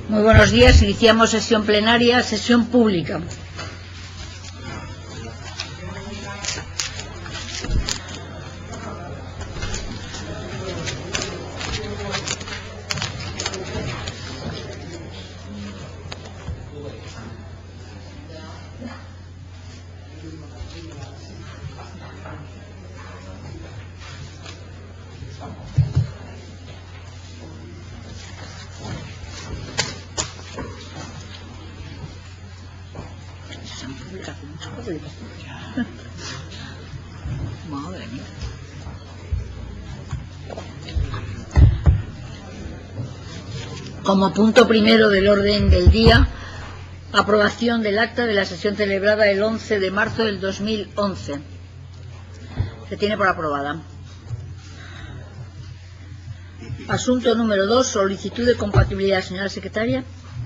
Muy buenos días. Iniciamos sesión plenaria, sesión pública. Madre mía. Como punto primero del orden del día, aprobación del acta de la sesión celebrada el 11 de marzo del 2011. Se tiene por aprobada. Asunto número 2, solicitud de compatibilidad. Señora secretaria.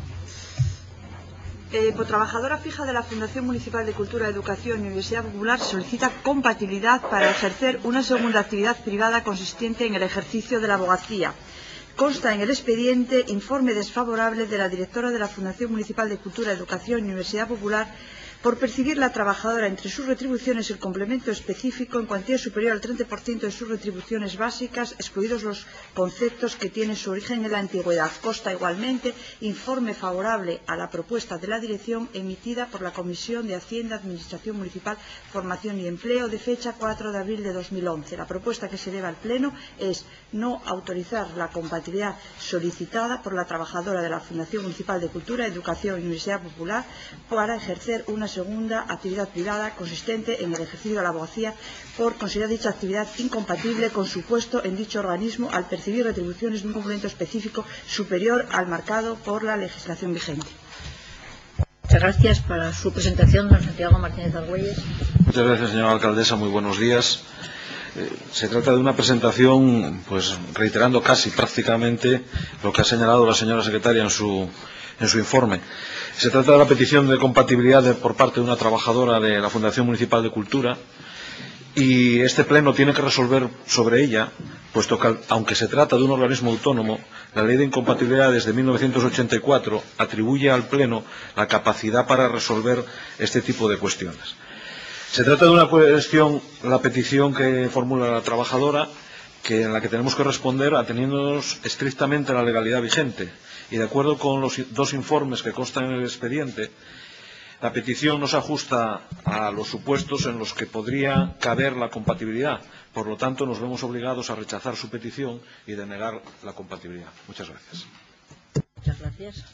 Por trabajadora fija de la Fundación Municipal de Cultura, Educación y Universidad Popular solicita compatibilidad para ejercer una segunda actividad privada consistente en el ejercicio de la abogacía. Consta en el expediente informe desfavorable de la directora de la Fundación Municipal de Cultura, Educación y Universidad Popular por percibir la trabajadora entre sus retribuciones el complemento específico en cuantía superior al 30% de sus retribuciones básicas, excluidos los conceptos que tienen su origen en la antigüedad. Consta igualmente informe favorable a la propuesta de la dirección emitida por la Comisión de Hacienda, Administración Municipal, Formación y Empleo de fecha 4 de abril de 2011. La propuesta que se eleva al Pleno es no autorizar la compatibilidad solicitada por la trabajadora de la Fundación Municipal de Cultura, Educación y Universidad Popular para ejercer una segunda actividad privada consistente en el ejercicio de la abogacía por considerar dicha actividad incompatible con su puesto en dicho organismo al percibir retribuciones de un complemento específico superior al marcado por la legislación vigente. Muchas gracias. Para su presentación, don Santiago Martínez Argüelles. Muchas gracias, señora alcaldesa. Muy buenos días. Se trata de una presentación, pues reiterando casi prácticamente lo que ha señalado la señora secretaria en su informe. Se trata de la petición de compatibilidad por parte de una trabajadora de la Fundación Municipal de Cultura y este Pleno tiene que resolver sobre ella, puesto que, aunque se trata de un organismo autónomo, la Ley de Incompatibilidades de 1984 atribuye al Pleno la capacidad para resolver este tipo de cuestiones. Se trata de una cuestión, la petición que formula la trabajadora, en la que tenemos que responder ateniéndonos estrictamente a la legalidad vigente. Y de acuerdo con los dos informes que constan en el expediente, la petición no se ajusta a los supuestos en los que podría caber la compatibilidad. Por lo tanto, nos vemos obligados a rechazar su petición y denegar la compatibilidad. Muchas gracias. Muchas gracias.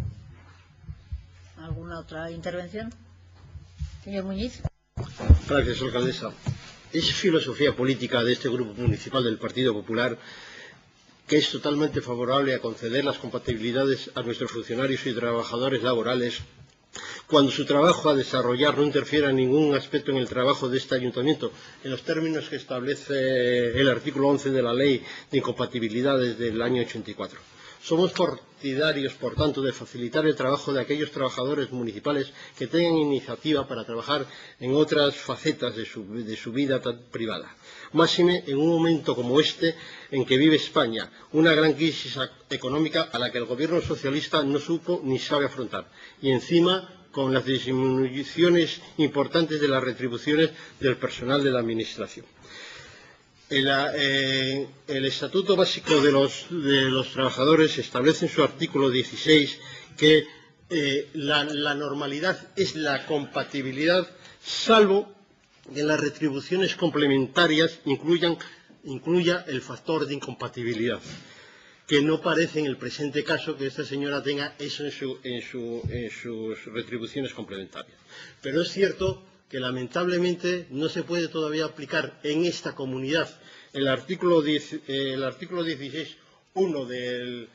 ¿Alguna otra intervención? Señor Muñiz. Gracias, alcaldesa. Es filosofía política de este Grupo Municipal del Partido Popular que es totalmente favorable a conceder las compatibilidades a nuestros funcionarios y trabajadores laborales cuando su trabajo a desarrollar no interfiera en ningún aspecto en el trabajo de este ayuntamiento, en los términos que establece el artículo 11 de la Ley de Incompatibilidades del año 84. Somos partidarios, por tanto, de facilitar el trabajo de aquellos trabajadores municipales que tengan iniciativa para trabajar en otras facetas de su vida privada. Máxime en un momento como este en que vive España, una gran crisis económica a la que el gobierno socialista no supo ni sabe afrontar. Y encima con las disminuciones importantes de las retribuciones del personal de la Administración. El Estatuto Básico de los Trabajadores establece en su artículo 16 que la normalidad es la compatibilidad, salvo que las retribuciones complementarias incluya el factor de incompatibilidad, que no parece en el presente caso que esta señora tenga eso en sus retribuciones complementarias. Pero es cierto que lamentablemente no se puede todavía aplicar en esta comunidad el artículo 16.1 del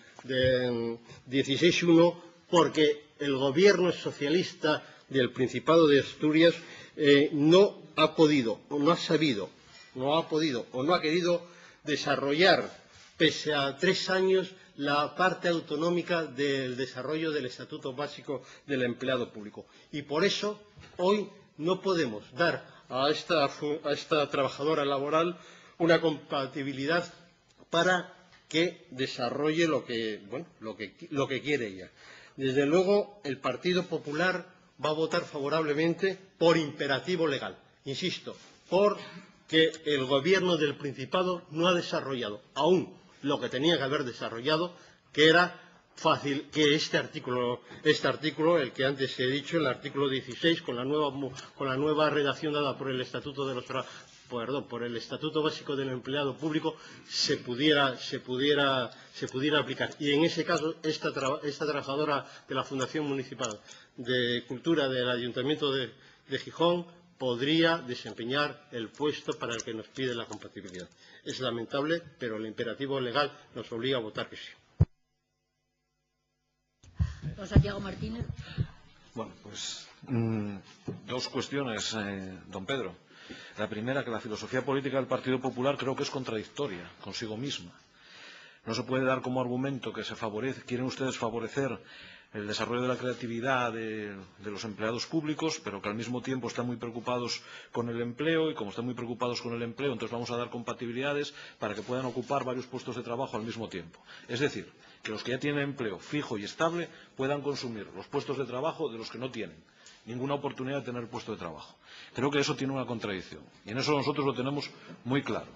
16.1 porque el gobierno socialista del Principado de Asturias no ha podido o no ha querido desarrollar, pese a 3 años, la parte autonómica del desarrollo del Estatuto Básico del Empleado Público. Y por eso hoy no podemos dar a esta trabajadora laboral una compatibilidad para que desarrolle lo que quiere ella. Desde luego, el Partido Popular va a votar favorablemente por imperativo legal. Insisto, porque el Gobierno del Principado no ha desarrollado aún lo que tenía que haber desarrollado, que era fácil que este artículo, el que antes he dicho, el artículo 16, con la nueva redacción dada por el Estatuto por el Estatuto Básico del Empleado Público, se pudiera aplicar. Y en ese caso, esta trabajadora de la Fundación Municipal de Cultura del Ayuntamiento de Gijón podría desempeñar el puesto para el que nos pide la compatibilidad. Es lamentable, pero el imperativo legal nos obliga a votar que sí. Don Santiago Martínez. Bueno, pues dos cuestiones, don Pedro. La primera, que la filosofía política del Partido Popular creo que es contradictoria consigo misma. No se puede dar como argumento que quieren ustedes favorecer el desarrollo de la creatividad de los empleados públicos, pero que al mismo tiempo están muy preocupados con el empleo, y como están muy preocupados con el empleo, entonces vamos a dar compatibilidades para que puedan ocupar varios puestos de trabajo al mismo tiempo. Es decir, que los que ya tienen empleo fijo y estable puedan consumir los puestos de trabajo de los que no tienen ninguna oportunidad de tener puesto de trabajo. Creo que eso tiene una contradicción, y en eso nosotros lo tenemos muy claro.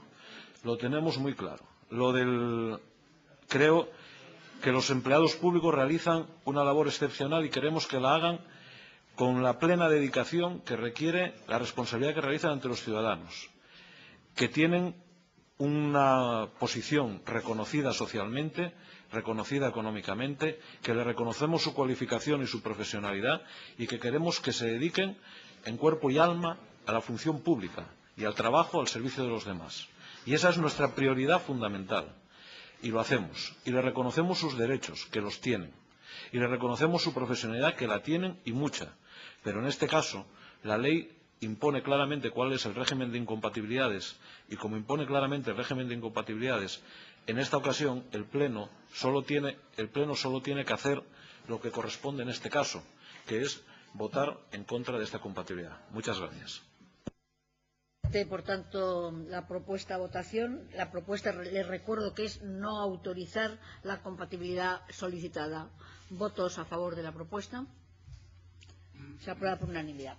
Creo que los empleados públicos realizan una labor excepcional y queremos que la hagan con la plena dedicación que requiere la responsabilidad que realizan ante los ciudadanos, que tienen una posición reconocida socialmente, reconocida económicamente, que le reconocemos su cualificación y su profesionalidad y que queremos que se dediquen en cuerpo y alma a la función pública y al trabajo al servicio de los demás. Y esa es nuestra prioridad fundamental. Y lo hacemos. Y le reconocemos sus derechos, que los tienen. Y le reconocemos su profesionalidad, que la tienen y mucha. Pero en este caso, la ley impone claramente cuál es el régimen de incompatibilidades. Y como impone claramente el régimen de incompatibilidades, en esta ocasión el Pleno solo tiene que hacer lo que corresponde en este caso, que es votar en contra de esta compatibilidad. Muchas gracias. Por tanto, la propuesta a votación. La propuesta, les recuerdo que es no autorizar la compatibilidad solicitada. ¿Votos a favor de la propuesta? Se aprueba por unanimidad.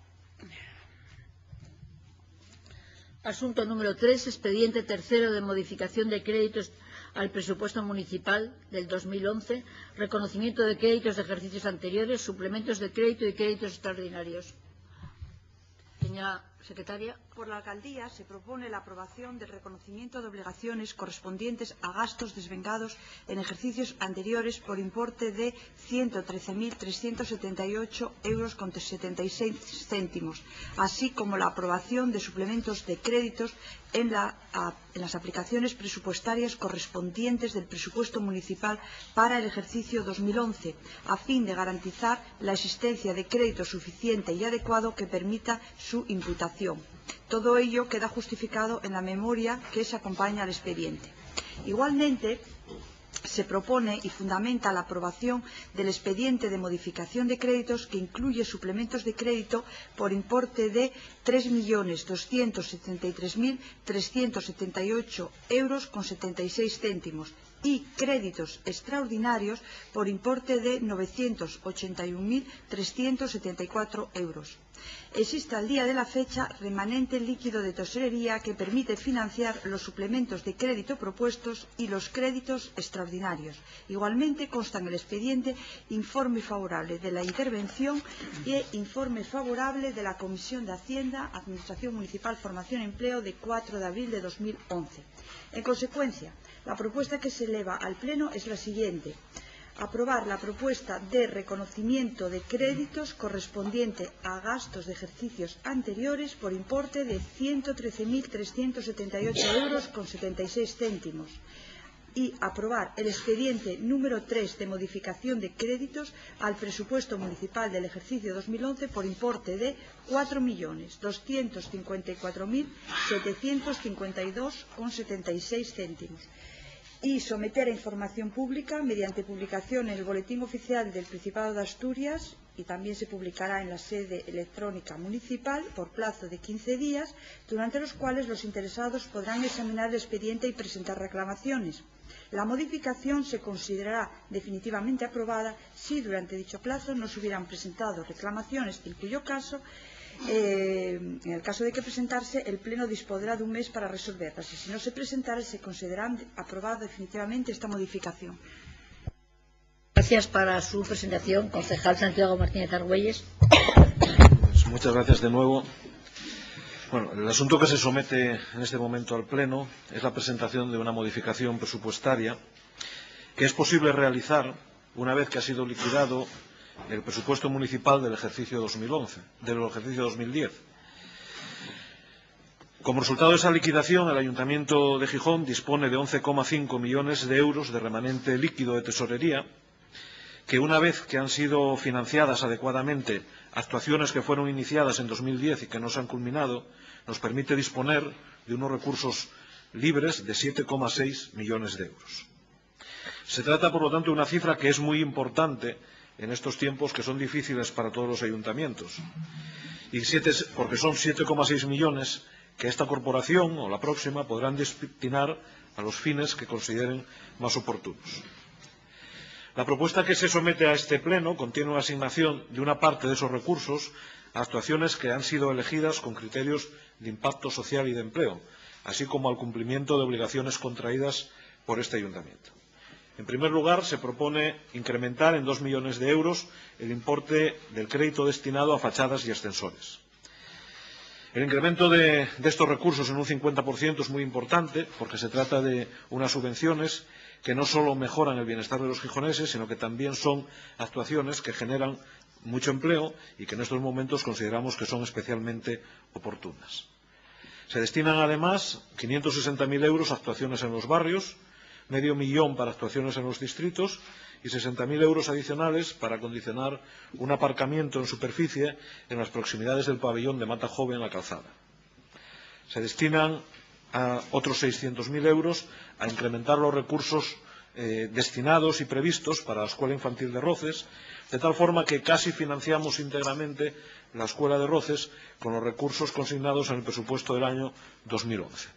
Asunto número 3. Expediente tercero de modificación de créditos al presupuesto municipal del 2011. Reconocimiento de créditos de ejercicios anteriores, suplementos de crédito y créditos extraordinarios. Señora secretaria. Por la Alcaldía se propone la aprobación del reconocimiento de obligaciones correspondientes a gastos desvengados en ejercicios anteriores por importe de 113.378,76 €, así como la aprobación de suplementos de créditos en las aplicaciones presupuestarias correspondientes del presupuesto municipal para el ejercicio 2011, a fin de garantizar la existencia de crédito suficiente y adecuado que permita su imputación. Todo ello queda justificado en la memoria que se acompaña al expediente. Igualmente, se propone y fundamenta la aprobación del expediente de modificación de créditos que incluye suplementos de crédito por importe de 3.273.378,76 € y créditos extraordinarios por importe de 981.374 €. Existe al día de la fecha remanente líquido de tesorería que permite financiar los suplementos de crédito propuestos y los créditos extraordinarios. Igualmente consta en el expediente informe favorable de la intervención y informe favorable de la Comisión de Hacienda, Administración Municipal, Formación y Empleo de 4 de abril de 2011. En consecuencia, la propuesta que se eleva al Pleno es la siguiente: aprobar la propuesta de reconocimiento de créditos correspondiente a gastos de ejercicios anteriores por importe de 113.378,76 € y aprobar el expediente número 3 de modificación de créditos al presupuesto municipal del ejercicio 2011 por importe de 4.254.752,76 €. Y someter a información pública mediante publicación en el Boletín Oficial del Principado de Asturias, y también se publicará en la sede electrónica municipal por plazo de 15 días, durante los cuales los interesados podrán examinar el expediente y presentar reclamaciones. La modificación se considerará definitivamente aprobada si durante dicho plazo no se hubieran presentado reclamaciones, en cuyo caso, en el caso de que presentarse, el Pleno dispondrá de un mes para resolverlas, y si no se presentara, se considerará aprobada definitivamente esta modificación. Gracias. Para su presentación, concejal Santiago Martínez Argüelles. Pues muchas gracias de nuevo. Bueno, el asunto que se somete en este momento al Pleno es la presentación de una modificación presupuestaria que es posible realizar una vez que ha sido liquidado el presupuesto municipal del ejercicio 2010. Como resultado de esa liquidación, el Ayuntamiento de Gijón dispone de 11,5 millones de euros de remanente líquido de tesorería, que una vez que han sido financiadas adecuadamente actuaciones que fueron iniciadas en 2010 y que no se han culminado, nos permite disponer de unos recursos libres de 7,6 millones de euros. Se trata, por lo tanto, de una cifra que es muy importante en estos tiempos que son difíciles para todos los ayuntamientos, porque son 7,6 millones que esta corporación o la próxima podrán destinar a los fines que consideren más oportunos. La propuesta que se somete a este Pleno contiene una asignación de una parte de esos recursos a actuaciones que han sido elegidas con criterios de impacto social y de empleo, así como al cumplimiento de obligaciones contraídas por este Ayuntamiento. En primer lugar, se propone incrementar en 2 millones de euros el importe del crédito destinado a fachadas y ascensores. El incremento de estos recursos en un 50% es muy importante porque se trata de unas subvenciones que no solo mejoran el bienestar de los gijoneses, sino que también son actuaciones que generan mucho empleo y que en estos momentos consideramos que son especialmente oportunas. Se destinan además 560.000 euros a actuaciones en los barrios, medio millón para actuaciones en los distritos y 60.000 euros adicionales para acondicionar un aparcamiento en superficie en las proximidades del pabellón de Mata Joven en la Calzada. Se destinan a otros 600.000 euros a incrementar los recursos destinados y previstos para la Escuela Infantil de Roces, de tal forma que casi financiamos íntegramente la Escuela de Roces con los recursos consignados en el presupuesto del año 2011.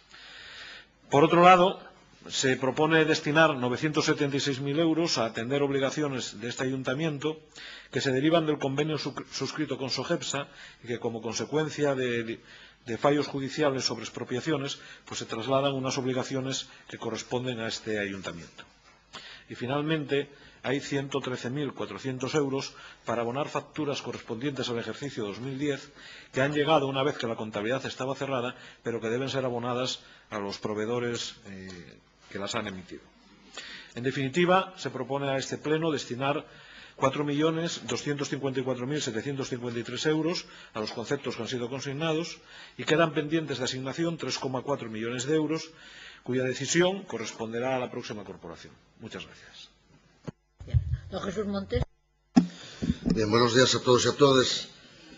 Por otro lado, se propone destinar 976.000 euros a atender obligaciones de este Ayuntamiento que se derivan del convenio suscrito con SOGEPSA y que, como consecuencia de fallos judiciales sobre expropiaciones, pues se trasladan unas obligaciones que corresponden a este Ayuntamiento. Y finalmente, hay 113.400 euros para abonar facturas correspondientes al ejercicio 2010 que han llegado una vez que la contabilidad estaba cerrada, pero que deben ser abonadas a los proveedores que las han emitido. En definitiva, se propone a este Pleno destinar 4.254.753 euros a los conceptos que han sido consignados y quedan pendientes de asignación 3,4 millones de euros, cuya decisión corresponderá a la próxima corporación. Muchas gracias. Don Jesús Montes. Bien, buenos días a todos y a todas.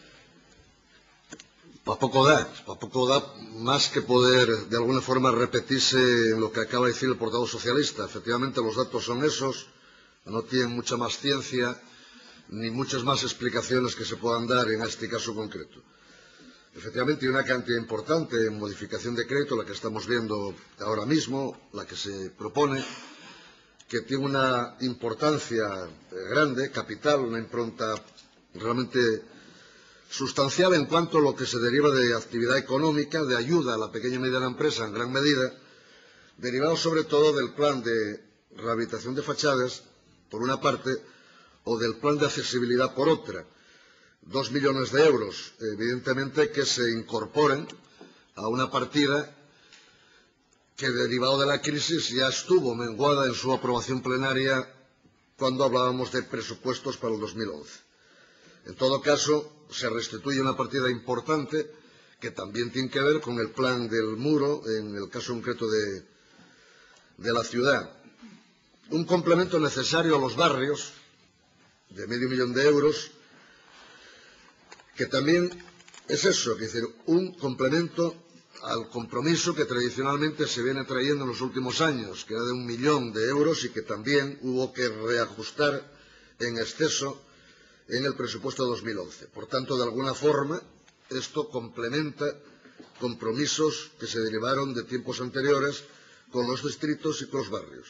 Para poco da más que poder de alguna forma repetirse en lo que acaba de decir el portavoz socialista. Efectivamente, los datos son esos. No tienen mucha más ciencia ni muchas más explicaciones que se puedan dar en este caso concreto. Efectivamente, hay una cantidad importante en modificación de crédito, la que estamos viendo ahora mismo, la que se propone, que tiene una importancia grande, capital, una impronta realmente sustancial en cuanto a lo que se deriva de actividad económica, de ayuda a la pequeña y mediana empresa en gran medida, derivado sobre todo del plan de rehabilitación de fachadas, por una parte, o del plan de accesibilidad por otra. 2 millones de euros, evidentemente, que se incorporen a una partida que, derivado de la crisis, ya estuvo menguada en su aprobación plenaria cuando hablábamos de presupuestos para el 2011. En todo caso, se restituye una partida importante que también tiene que ver con el plan del muro, en el caso concreto de la ciudad. Un complemento necesario a los barrios, de medio millón de euros, que también es eso, es decir, un complemento al compromiso que tradicionalmente se viene trayendo en los últimos años, que era de 1 millón de euros y que también hubo que reajustar en exceso en el presupuesto de 2011. Por tanto, de alguna forma, esto complementa compromisos que se derivaron de tiempos anteriores, con los distritos y con los barrios.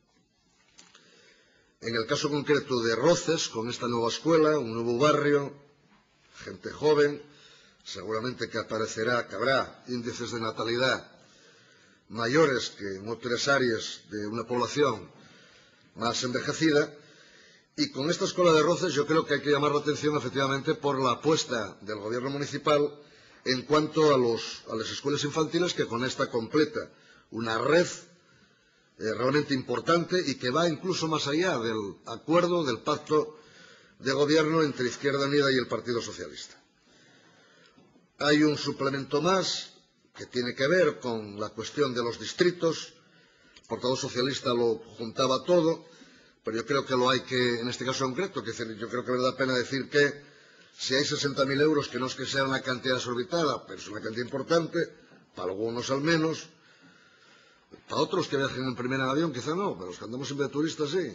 En el caso concreto de Roces, con esta nueva escuela, un nuevo barrio, gente joven, seguramente que aparecerá, que habrá índices de natalidad mayores que en otras áreas de una población más envejecida. Y con esta escuela de Roces yo creo que hay que llamar la atención efectivamente por la apuesta del gobierno municipal en cuanto a las escuelas infantiles, que con esta completa una red realmente importante y que va incluso más allá del acuerdo, del pacto de gobierno entre Izquierda Unida y el Partido Socialista. Hay un suplemento más que tiene que ver con la cuestión de los distritos. El portavoz socialista lo juntaba todo, pero yo creo que lo hay que, en este caso concreto, yo creo que vale la pena decir que si hay 60.000 euros, que no es que sea una cantidad desorbitada, pero es una cantidad importante, para algunos al menos, para otros que viajen en primera en avión quizá no, pero los que andamos siempre de turistas sí.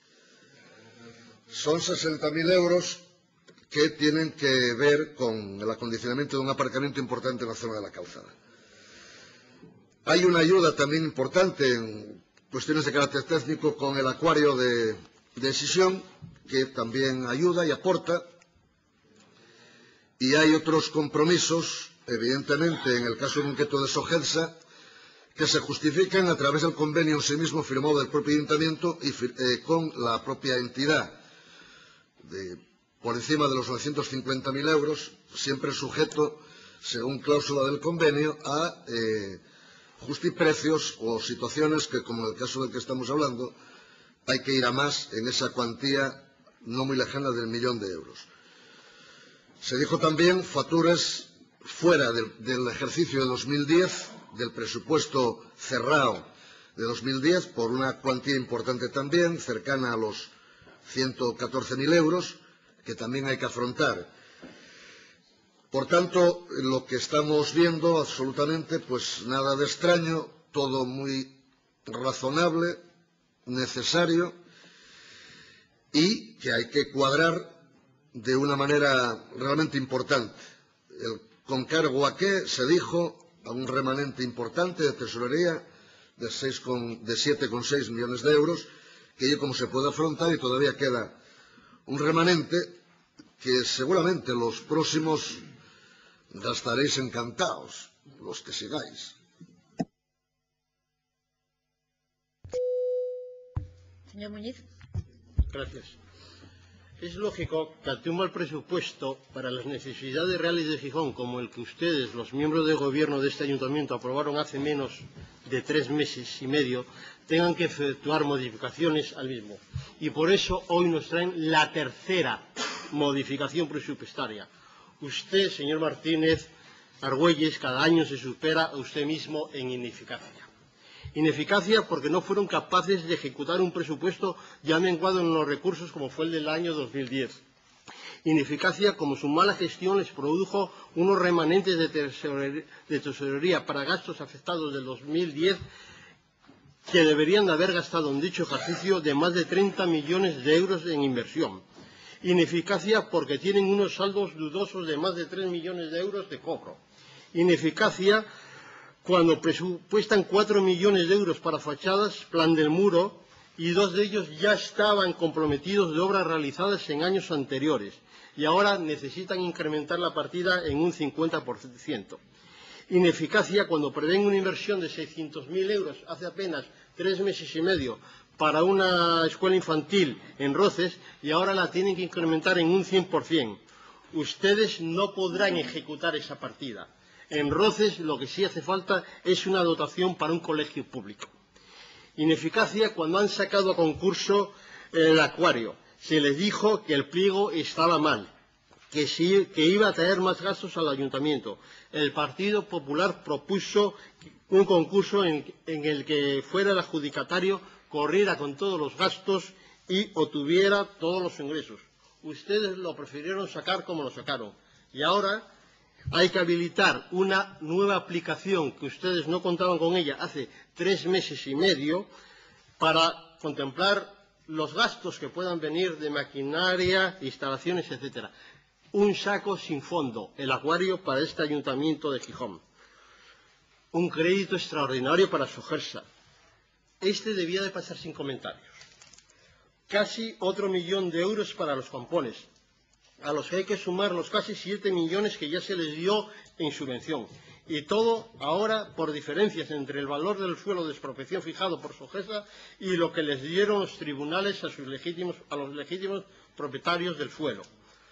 Son 60.000 euros que tienen que ver con el acondicionamiento de un aparcamiento importante en la zona de la calzada. Hay una ayuda también importante en cuestiones de carácter técnico con el acuario de Sisión, que también ayuda y aporta. Y hay otros compromisos, evidentemente, en el caso concreto de Sogensa, que se justifican a través del convenio en sí mismo firmado del propio ayuntamiento y con la propia entidad, por encima de los 950.000 euros, siempre sujeto, según cláusula del convenio, a justiprecios o situaciones que, como en el caso del que estamos hablando, hay que ir a más en esa cuantía no muy lejana del 1.000.000 de euros. Se dijo también facturas fuera del ejercicio de 2010, del presupuesto cerrado de 2010, por una cuantía importante también, cercana a los 114.000 euros, que también hay que afrontar. Por tanto, lo que estamos viendo absolutamente, pues nada de extraño, todo muy razonable, necesario, y que hay que cuadrar de una manera realmente importante. ¿Con cargo a qué? Se dijo a un remanente importante de tesorería de 7,6 millones de euros, que como se puede afrontar, y todavía queda un remanente que seguramente los próximos gastaréis encantados, los que sigáis. Señor Muñiz. Gracias. Es lógico que ante un mal presupuesto para las necesidades reales de Gijón, como el que ustedes, los miembros del gobierno de este ayuntamiento, aprobaron hace menos de 3 meses y medio, tengan que efectuar modificaciones al mismo. Y por eso hoy nos traen la tercera modificación presupuestaria. Usted, señor Martínez Argüelles, cada año se supera a usted mismo en ineficacia. Ineficacia porque no fueron capaces de ejecutar un presupuesto ya menguado en los recursos como fue el del año 2010. Ineficacia como su mala gestión les produjo unos remanentes de tesorería para gastos afectados del 2010 que deberían de haber gastado en dicho ejercicio de más de 30 millones de euros en inversión. Ineficacia porque tienen unos saldos dudosos de más de 3 millones de euros de cobro. Ineficacia cuando presupuestan 4 millones de euros para fachadas, plan del muro, y 2 de ellos ya estaban comprometidos de obras realizadas en años anteriores, y ahora necesitan incrementar la partida en un 50%. Ineficacia cuando prevén una inversión de 600.000 euros hace apenas 3 meses y medio para una escuela infantil en Roces, y ahora la tienen que incrementar en un 100%. Ustedes no podrán ejecutar esa partida. En Roces lo que sí hace falta es una dotación para un colegio público. Ineficacia cuando han sacado a concurso el acuario. Se les dijo que el pliego estaba mal, que iba a traer más gastos al ayuntamiento. El Partido Popular propuso un concurso en el que fuera el adjudicatario, corriera con todos los gastos y obtuviera todos los ingresos. Ustedes lo prefirieron sacar como lo sacaron. Y ahora hay que habilitar una nueva aplicación que ustedes no contaban con ella hace 3 meses y medio para contemplar los gastos que puedan venir de maquinaria, instalaciones, etcétera. Un saco sin fondo, el acuario para este ayuntamiento de Gijón. Un crédito extraordinario para Sogersa. Este debía de pasar sin comentarios. Casi otro 1 millón de euros para los compones, a los que hay que sumar los casi 7 millones que ya se les dio en subvención. Y todo ahora por diferencias entre el valor del suelo de expropiación fijado por Sogesa y lo que les dieron los tribunales a los legítimos propietarios del suelo.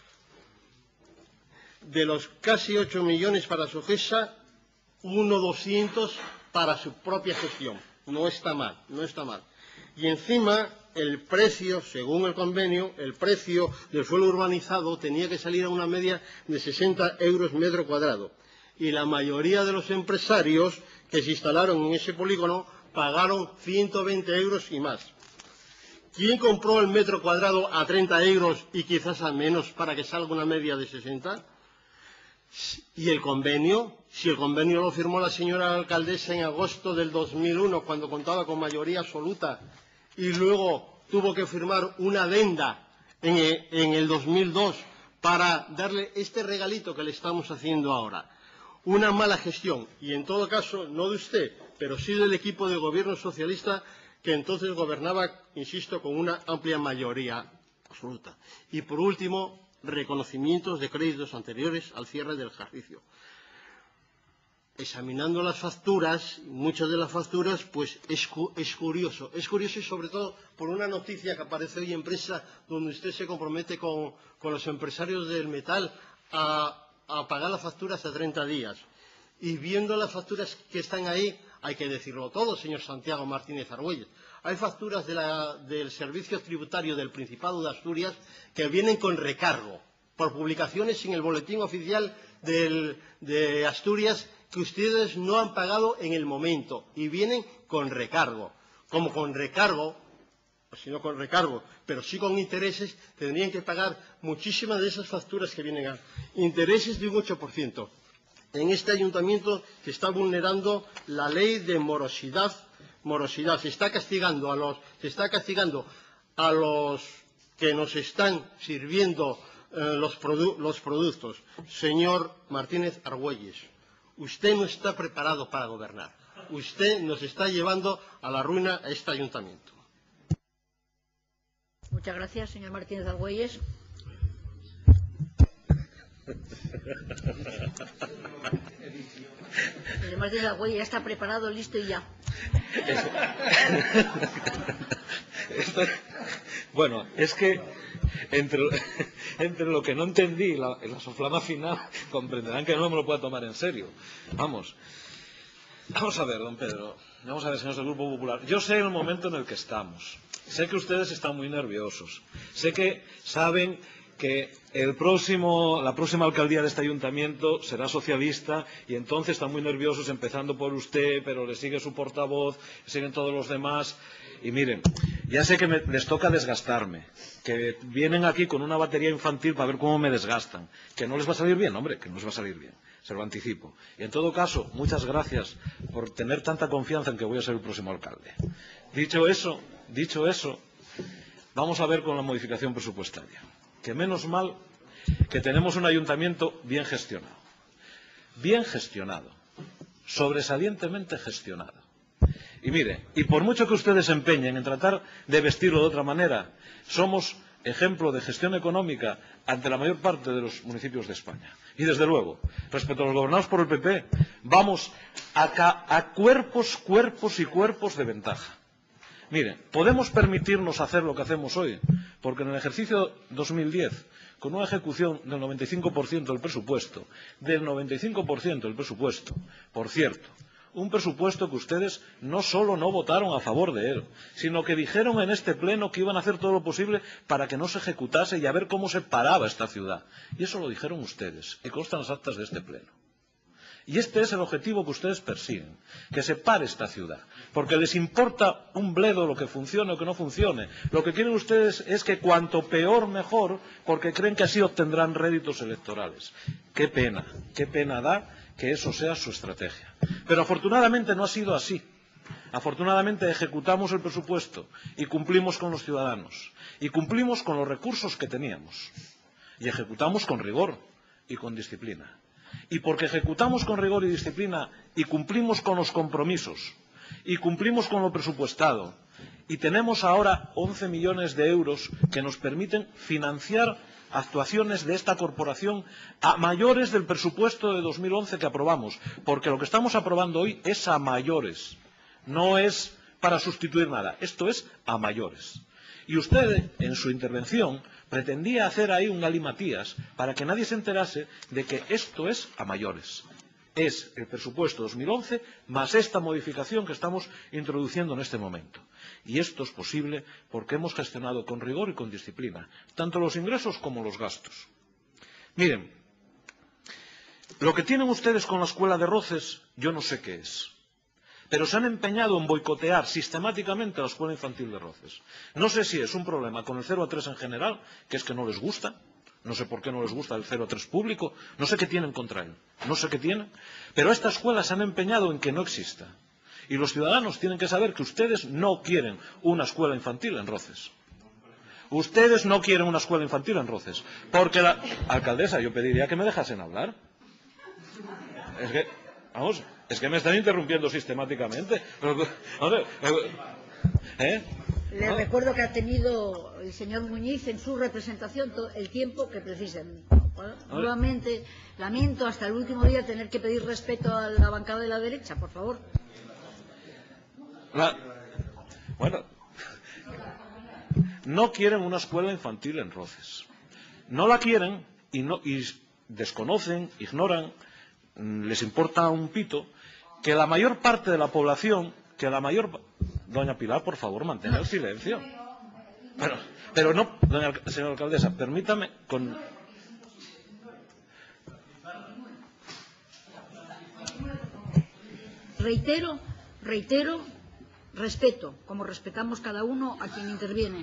De los casi 8 millones para Sogesa, 1.200 para su propia gestión. No está mal, no está mal. Y encima, el precio, según el convenio, el precio del suelo urbanizado tenía que salir a una media de 60 euros metro cuadrado. Y la mayoría de los empresarios que se instalaron en ese polígono pagaron 120 euros y más. ¿Quién compró el metro cuadrado a 30 euros y quizás a menos para que salga una media de 60? ¿Y el convenio? Si el convenio lo firmó la señora alcaldesa en agosto del 2001, cuando contaba con mayoría absoluta, y luego tuvo que firmar una adenda en el 2002 para darle este regalito que le estamos haciendo ahora. Una mala gestión, y en todo caso, no de usted, pero sí del equipo de gobierno socialista que entonces gobernaba, insisto, con una amplia mayoría absoluta. Y por último, reconocimientos de créditos anteriores al cierre del ejercicio. Examinando las facturas, muchas de las facturas, pues es curioso y sobre todo por una noticia que aparece hoy en prensa donde usted se compromete con los empresarios del metal a pagar las facturas a 30 días. Y viendo las facturas que están ahí, hay que decirlo todo, señor Santiago Martínez Argüelles. Hay facturas del Servicio Tributario del Principado de Asturias que vienen con recargo, por publicaciones en el Boletín Oficial de Asturias que ustedes no han pagado en el momento y vienen con recargo. Como con recargo, si no con recargo, pero sí con intereses, tendrían que pagar muchísimas de esas facturas que vienen a intereses de un 8%. En este ayuntamiento se está vulnerando la ley de morosidad. Se está castigando a los que nos están sirviendo los productos. Señor Martínez Argüelles, usted no está preparado para gobernar. Usted nos está llevando a la ruina a este ayuntamiento. Muchas gracias, señor Martínez Argüelles. Señor Martínez Argüelles ya está preparado, listo y ya. Bueno, es que entre lo que no entendí y la soflama final comprenderán que no me lo puedo tomar en serio. Vamos a ver, don Pedro, vamos a ver, señores del Grupo Popular. Yo sé el momento en el que estamos. Sé que ustedes están muy nerviosos. Sé que saben que la próxima alcaldía de este ayuntamiento será socialista y entonces están muy nerviosos, empezando por usted, pero le sigue su portavoz, le siguen todos los demás. Y miren, ya sé que les toca desgastarme, que vienen aquí con una batería infantil para ver cómo me desgastan. Que no les va a salir bien, hombre, que no les va a salir bien, se lo anticipo. Y en todo caso, muchas gracias por tener tanta confianza en que voy a ser el próximo alcalde. Dicho eso, vamos a ver con la modificación presupuestaria. Que menos mal que tenemos un ayuntamiento bien gestionado, sobresalientemente gestionado. Y mire, y por mucho que ustedes se empeñen en tratar de vestirlo de otra manera, somos ejemplo de gestión económica ante la mayor parte de los municipios de España. Y desde luego, respecto a los gobernados por el PP, vamos a cuerpos de ventaja. Miren, podemos permitirnos hacer lo que hacemos hoy, porque en el ejercicio 2010, con una ejecución del 95% del presupuesto, por cierto, un presupuesto que ustedes no solo no votaron a favor de él, sino que dijeron en este pleno que iban a hacer todo lo posible para que no se ejecutase y a ver cómo se paraba esta ciudad. Y eso lo dijeron ustedes, y constan las actas de este pleno. Y este es el objetivo que ustedes persiguen, que se pare esta ciudad, porque les importa un bledo lo que funcione o que no funcione. Lo que quieren ustedes es que cuanto peor mejor, porque creen que así obtendrán réditos electorales. Qué pena da que eso sea su estrategia. Pero afortunadamente no ha sido así. Afortunadamente ejecutamos el presupuesto y cumplimos con los ciudadanos, y cumplimos con los recursos que teníamos, y ejecutamos con rigor y con disciplina. Y porque ejecutamos con rigor y disciplina y cumplimos con los compromisos y cumplimos con lo presupuestado. Y tenemos ahora 11 millones de euros que nos permiten financiar actuaciones de esta corporación a mayores del presupuesto de 2011 que aprobamos, porque lo que estamos aprobando hoy es a mayores, no es para sustituir nada, esto es a mayores. Y usted, en su intervención, pretendía hacer ahí un galimatías para que nadie se enterase de que esto es a mayores. Es el presupuesto 2011 más esta modificación que estamos introduciendo en este momento. Y esto es posible porque hemos gestionado con rigor y con disciplina, tanto los ingresos como los gastos. Miren, lo que tienen ustedes con la escuela de Roces, yo no sé qué es. Pero se han empeñado en boicotear sistemáticamente la escuela infantil de Roces. No sé si es un problema con el 0 a 3 en general, que es que no les gusta. No sé por qué no les gusta el 0 a 3 público. No sé qué tienen contra él. No sé qué tienen. Pero esta escuela se han empeñado en que no exista. Y los ciudadanos tienen que saber que ustedes no quieren una escuela infantil en Roces. Ustedes no quieren una escuela infantil en Roces. Porque la alcaldesa, yo pediría que me dejasen hablar. Es que, vamos, es que me están interrumpiendo sistemáticamente. Le recuerdo que ha tenido el señor Muñiz en su representación el tiempo que precisen. Nuevamente, lamento hasta el último día tener que pedir respeto a la bancada de la derecha, por favor. Bueno, no quieren una escuela infantil en Roces. No la quieren y desconocen, ignoran, les importa un pito que la mayor parte de la población, Doña Pilar, por favor, mantenga el silencio. Pero no, señora alcaldesa, permítame con... Reitero, respeto, como respetamos cada uno a quien interviene.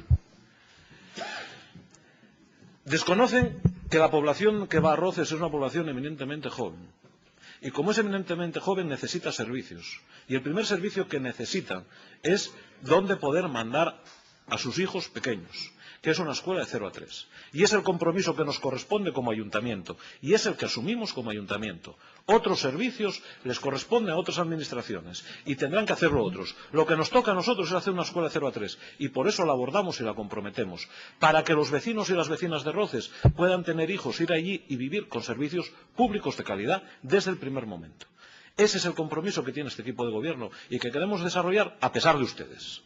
Desconocen que la población que va a Roces es una población eminentemente joven. Y como es eminentemente joven, necesita servicios. Y el primer servicio que necesita es dónde poder mandar a sus hijos pequeños, que es una escuela de 0 a 3. Y es el compromiso que nos corresponde como ayuntamiento. Y es el que asumimos como ayuntamiento. Otros servicios les corresponden a otras administraciones. Y tendrán que hacerlo otros. Lo que nos toca a nosotros es hacer una escuela de 0 a 3. Y por eso la abordamos y la comprometemos. Para que los vecinos y las vecinas de Roces puedan tener hijos, ir allí y vivir con servicios públicos de calidad desde el primer momento. Ese es el compromiso que tiene este equipo de gobierno y que queremos desarrollar a pesar de ustedes.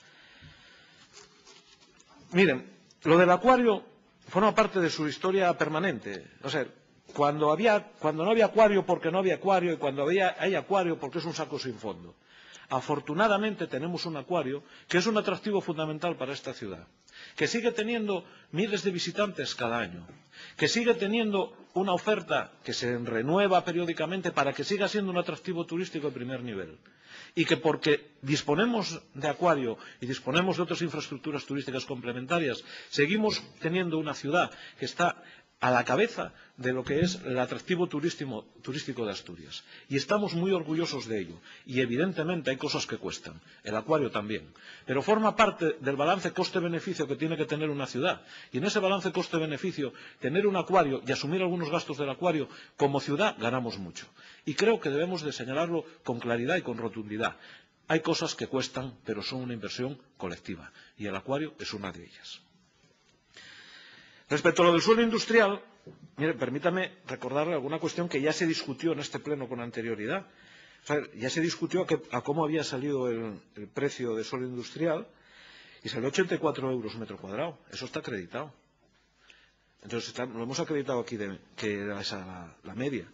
Miren, lo del acuario forma parte de su historia permanente. O sea, cuando no había acuario porque no había acuario y cuando hay acuario porque es un saco sin fondo. Afortunadamente tenemos un acuario que es un atractivo fundamental para esta ciudad, que sigue teniendo miles de visitantes cada año, que sigue teniendo una oferta que se renueva periódicamente para que siga siendo un atractivo turístico de primer nivel. Y que porque disponemos de acuario y disponemos de otras infraestructuras turísticas complementarias, seguimos teniendo una ciudad que está a la cabeza de lo que es el atractivo turístico de Asturias. Y estamos muy orgullosos de ello. Y evidentemente hay cosas que cuestan. El acuario también. Pero forma parte del balance coste-beneficio que tiene que tener una ciudad. Y en ese balance coste-beneficio, tener un acuario y asumir algunos gastos del acuario, como ciudad ganamos mucho. Y creo que debemos de señalarlo con claridad y con rotundidad. Hay cosas que cuestan, pero son una inversión colectiva. Y el acuario es una de ellas. Respecto a lo del suelo industrial, mire, permítame recordarle alguna cuestión que ya se discutió en este pleno con anterioridad. O sea, ya se discutió a cómo había salido el precio de suelo industrial y salió 84 euros metro cuadrado. Eso está acreditado. Entonces, lo hemos acreditado aquí que era esa la media.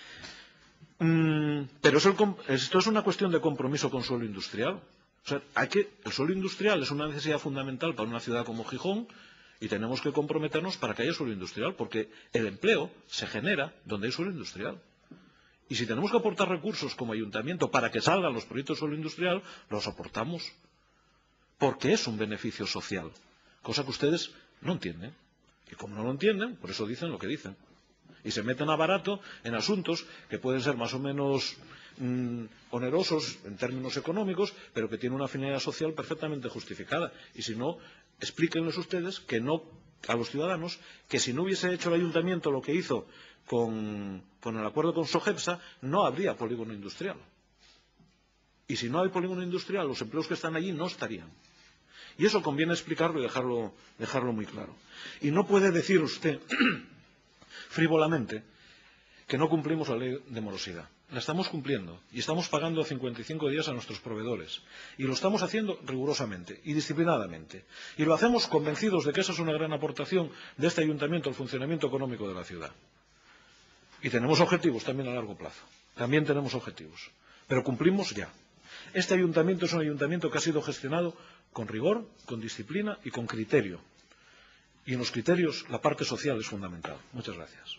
Pero esto es una cuestión de compromiso con suelo industrial. O sea, el suelo industrial es una necesidad fundamental para una ciudad como Gijón. Y tenemos que comprometernos para que haya suelo industrial, porque el empleo se genera donde hay suelo industrial. Y si tenemos que aportar recursos como ayuntamiento para que salgan los proyectos de suelo industrial, los aportamos. Porque es un beneficio social, cosa que ustedes no entienden. Y como no lo entienden, por eso dicen lo que dicen. Y se meten a barato en asuntos que pueden ser más o menos onerosos en términos económicos, pero que tienen una finalidad social perfectamente justificada. Y si no, explíquenles ustedes a los ciudadanos que si no hubiese hecho el ayuntamiento lo que hizo con el acuerdo con Sogepsa, no habría polígono industrial. Y si no hay polígono industrial, los empleos que están allí no estarían. Y eso conviene explicarlo y dejarlo muy claro. Y no puede decir usted frívolamente que no cumplimos la ley de morosidad. La estamos cumpliendo y estamos pagando 55 días a nuestros proveedores. Y lo estamos haciendo rigurosamente y disciplinadamente. Y lo hacemos convencidos de que esa es una gran aportación de este ayuntamiento al funcionamiento económico de la ciudad. Y tenemos objetivos también a largo plazo. También tenemos objetivos. Pero cumplimos ya. Este ayuntamiento es un ayuntamiento que ha sido gestionado con rigor, con disciplina y con criterio. Y en los criterios la parte social es fundamental. Muchas gracias.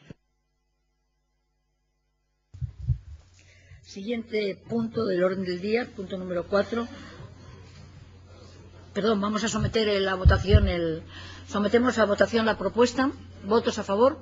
Siguiente punto del orden del día, punto número 4. Perdón, vamos a someter a votación sometemos a votación la propuesta. ¿Votos a favor?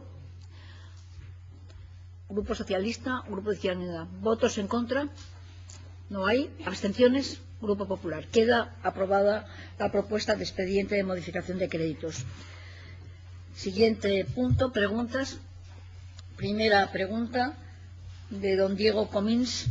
Grupo Socialista, Grupo de Izquierda Unida. ¿Votos en contra? No hay. ¿Abstenciones? Grupo Popular. Queda aprobada la propuesta de expediente de modificación de créditos. Siguiente punto, preguntas. Primera pregunta de don Diego Comins,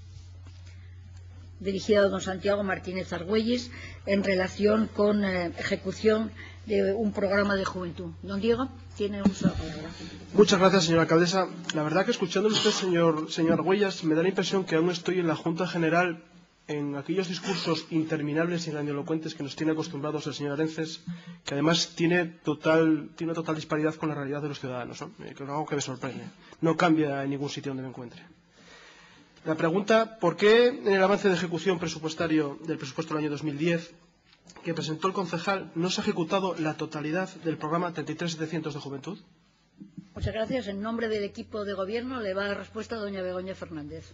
dirigida a don Santiago Martínez Argüelles, en relación con ejecución de un programa de juventud. Don Diego, tiene uso de la palabra. Muchas gracias, señora alcaldesa. La verdad que escuchándole usted, señor Argüelles, me da la impresión que aún estoy en la Junta General en aquellos discursos interminables y grandilocuentes que nos tiene acostumbrados el señor Arences, que además tiene una total disparidad con la realidad de los ciudadanos, ¿no? Que es algo que me sorprende. No cambia en ningún sitio donde me encuentre. La pregunta, ¿por qué en el avance de ejecución presupuestario del presupuesto del año 2010 que presentó el concejal no se ha ejecutado la totalidad del programa 33700 de juventud? Muchas gracias. En nombre del equipo de gobierno le va la respuesta a doña Begoña Fernández.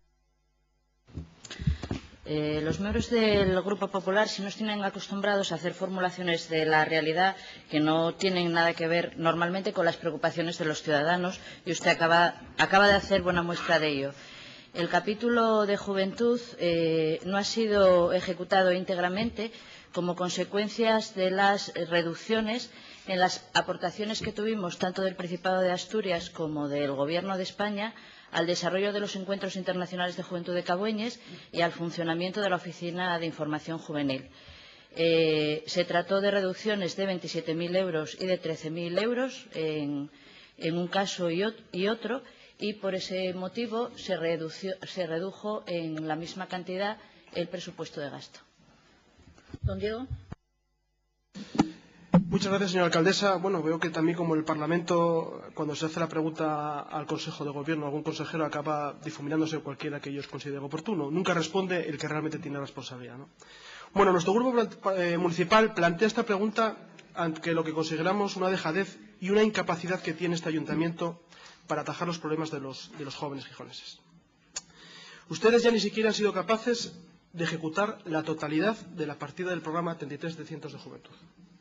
Los miembros del Grupo Popular, si nos tienen acostumbrados a hacer formulaciones de la realidad que no tienen nada que ver normalmente con las preocupaciones de los ciudadanos, y usted acaba de hacer buena muestra de ello. El capítulo de juventud no ha sido ejecutado íntegramente como consecuencias de las reducciones en las aportaciones que tuvimos tanto del Principado de Asturias como del Gobierno de España al desarrollo de los encuentros internacionales de juventud de Cabueñes y al funcionamiento de la Oficina de Información Juvenil. Se trató de reducciones de 27.000 euros y de 13.000 euros en un caso y otro, y por ese motivo se redujo en la misma cantidad el presupuesto de gasto. Don Diego. Muchas gracias, señora alcaldesa. Bueno, veo que también como el Parlamento, cuando se hace la pregunta al Consejo de Gobierno, algún consejero acaba difuminándose cualquiera que ellos consideren oportuno. Nunca responde el que realmente tiene responsabilidad, ¿no? Bueno, nuestro grupo municipal plantea esta pregunta ante lo que consideramos una dejadez y una incapacidad que tiene este ayuntamiento para atajar los problemas de los jóvenes gijoneses. Ustedes ya ni siquiera han sido capaces de ejecutar la totalidad de la partida del programa 33700 de juventud.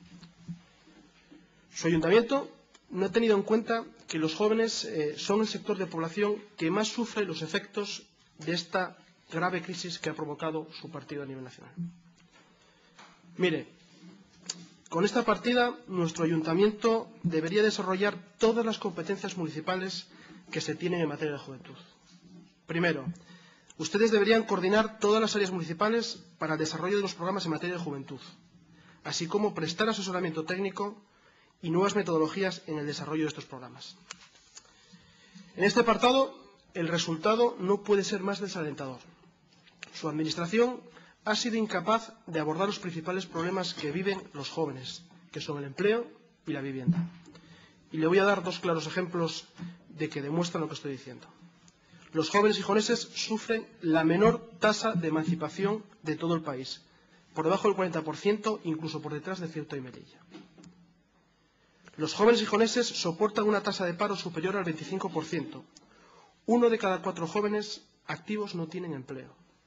Su ayuntamiento no ha tenido en cuenta que los jóvenes son el sector de población que más sufre los efectos de esta grave crisis que ha provocado su partido a nivel nacional. Mire, con esta partida nuestro ayuntamiento debería desarrollar todas las competencias municipales que se tienen en materia de juventud. Primero, ustedes deberían coordinar todas las áreas municipales para el desarrollo de los programas en materia de juventud, así como prestar asesoramiento técnico y nuevas metodologías en el desarrollo de estos programas. En este apartado, el resultado no puede ser más desalentador. Su administración ha sido incapaz de abordar los principales problemas que viven los jóvenes, que son el empleo y la vivienda. Y le voy a dar dos claros ejemplos de que demuestran lo que estoy diciendo. Los jóvenes gijoneses sufren la menor tasa de emancipación de todo el país, por debajo del 40%, incluso por detrás de Ceuta y Melilla. Los jóvenes gijoneses soportan una tasa de paro superior al 25%. 1 de cada 4 jóvenes activos no tienen empleo.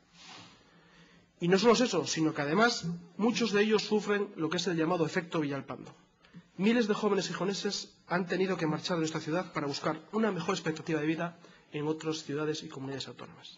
Y no solo es eso, sino que además muchos de ellos sufren lo que es el llamado efecto Villalpando. Miles de jóvenes gijoneses han tenido que marchar de nuestra ciudad para buscar una mejor expectativa de vida en otras ciudades y comunidades autónomas.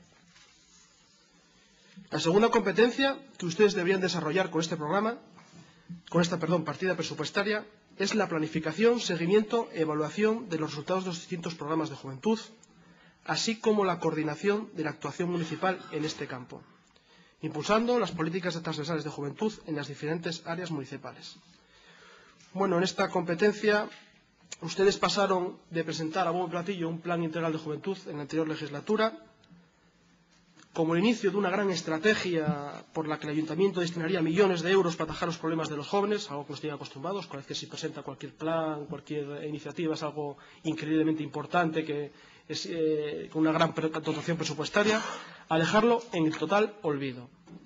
La segunda competencia que ustedes deberían desarrollar con este programa, con esta partida presupuestaria, es la planificación, seguimiento, evaluación de los resultados de los distintos programas de juventud, así como la coordinación de la actuación municipal en este campo, impulsando las políticas transversales de juventud en las diferentes áreas municipales. Bueno, en esta competencia ustedes pasaron de presentar a bombo y platillo un plan integral de juventud en la anterior legislatura como el inicio de una gran estrategia por la que el Ayuntamiento destinaría millones de euros para atajar los problemas de los jóvenes, algo que nos tienen acostumbrados. Cada vez que se presenta cualquier plan, cualquier iniciativa, es algo increíblemente importante, que es con una gran dotación presupuestaria, a dejarlo en el total olvido.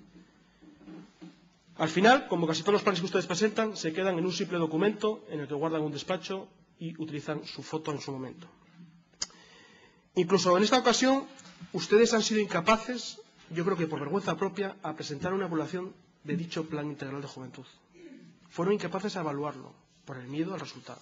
Al final, como casi todos los planes que ustedes presentan, se quedan en un simple documento en el que guardan un despacho y utilizan su foto en su momento. Incluso en esta ocasión, ustedes han sido incapaces, yo creo que por vergüenza propia, a presentar una evaluación de dicho plan integral de juventud. Fueron incapaces de evaluarlo por el miedo al resultado.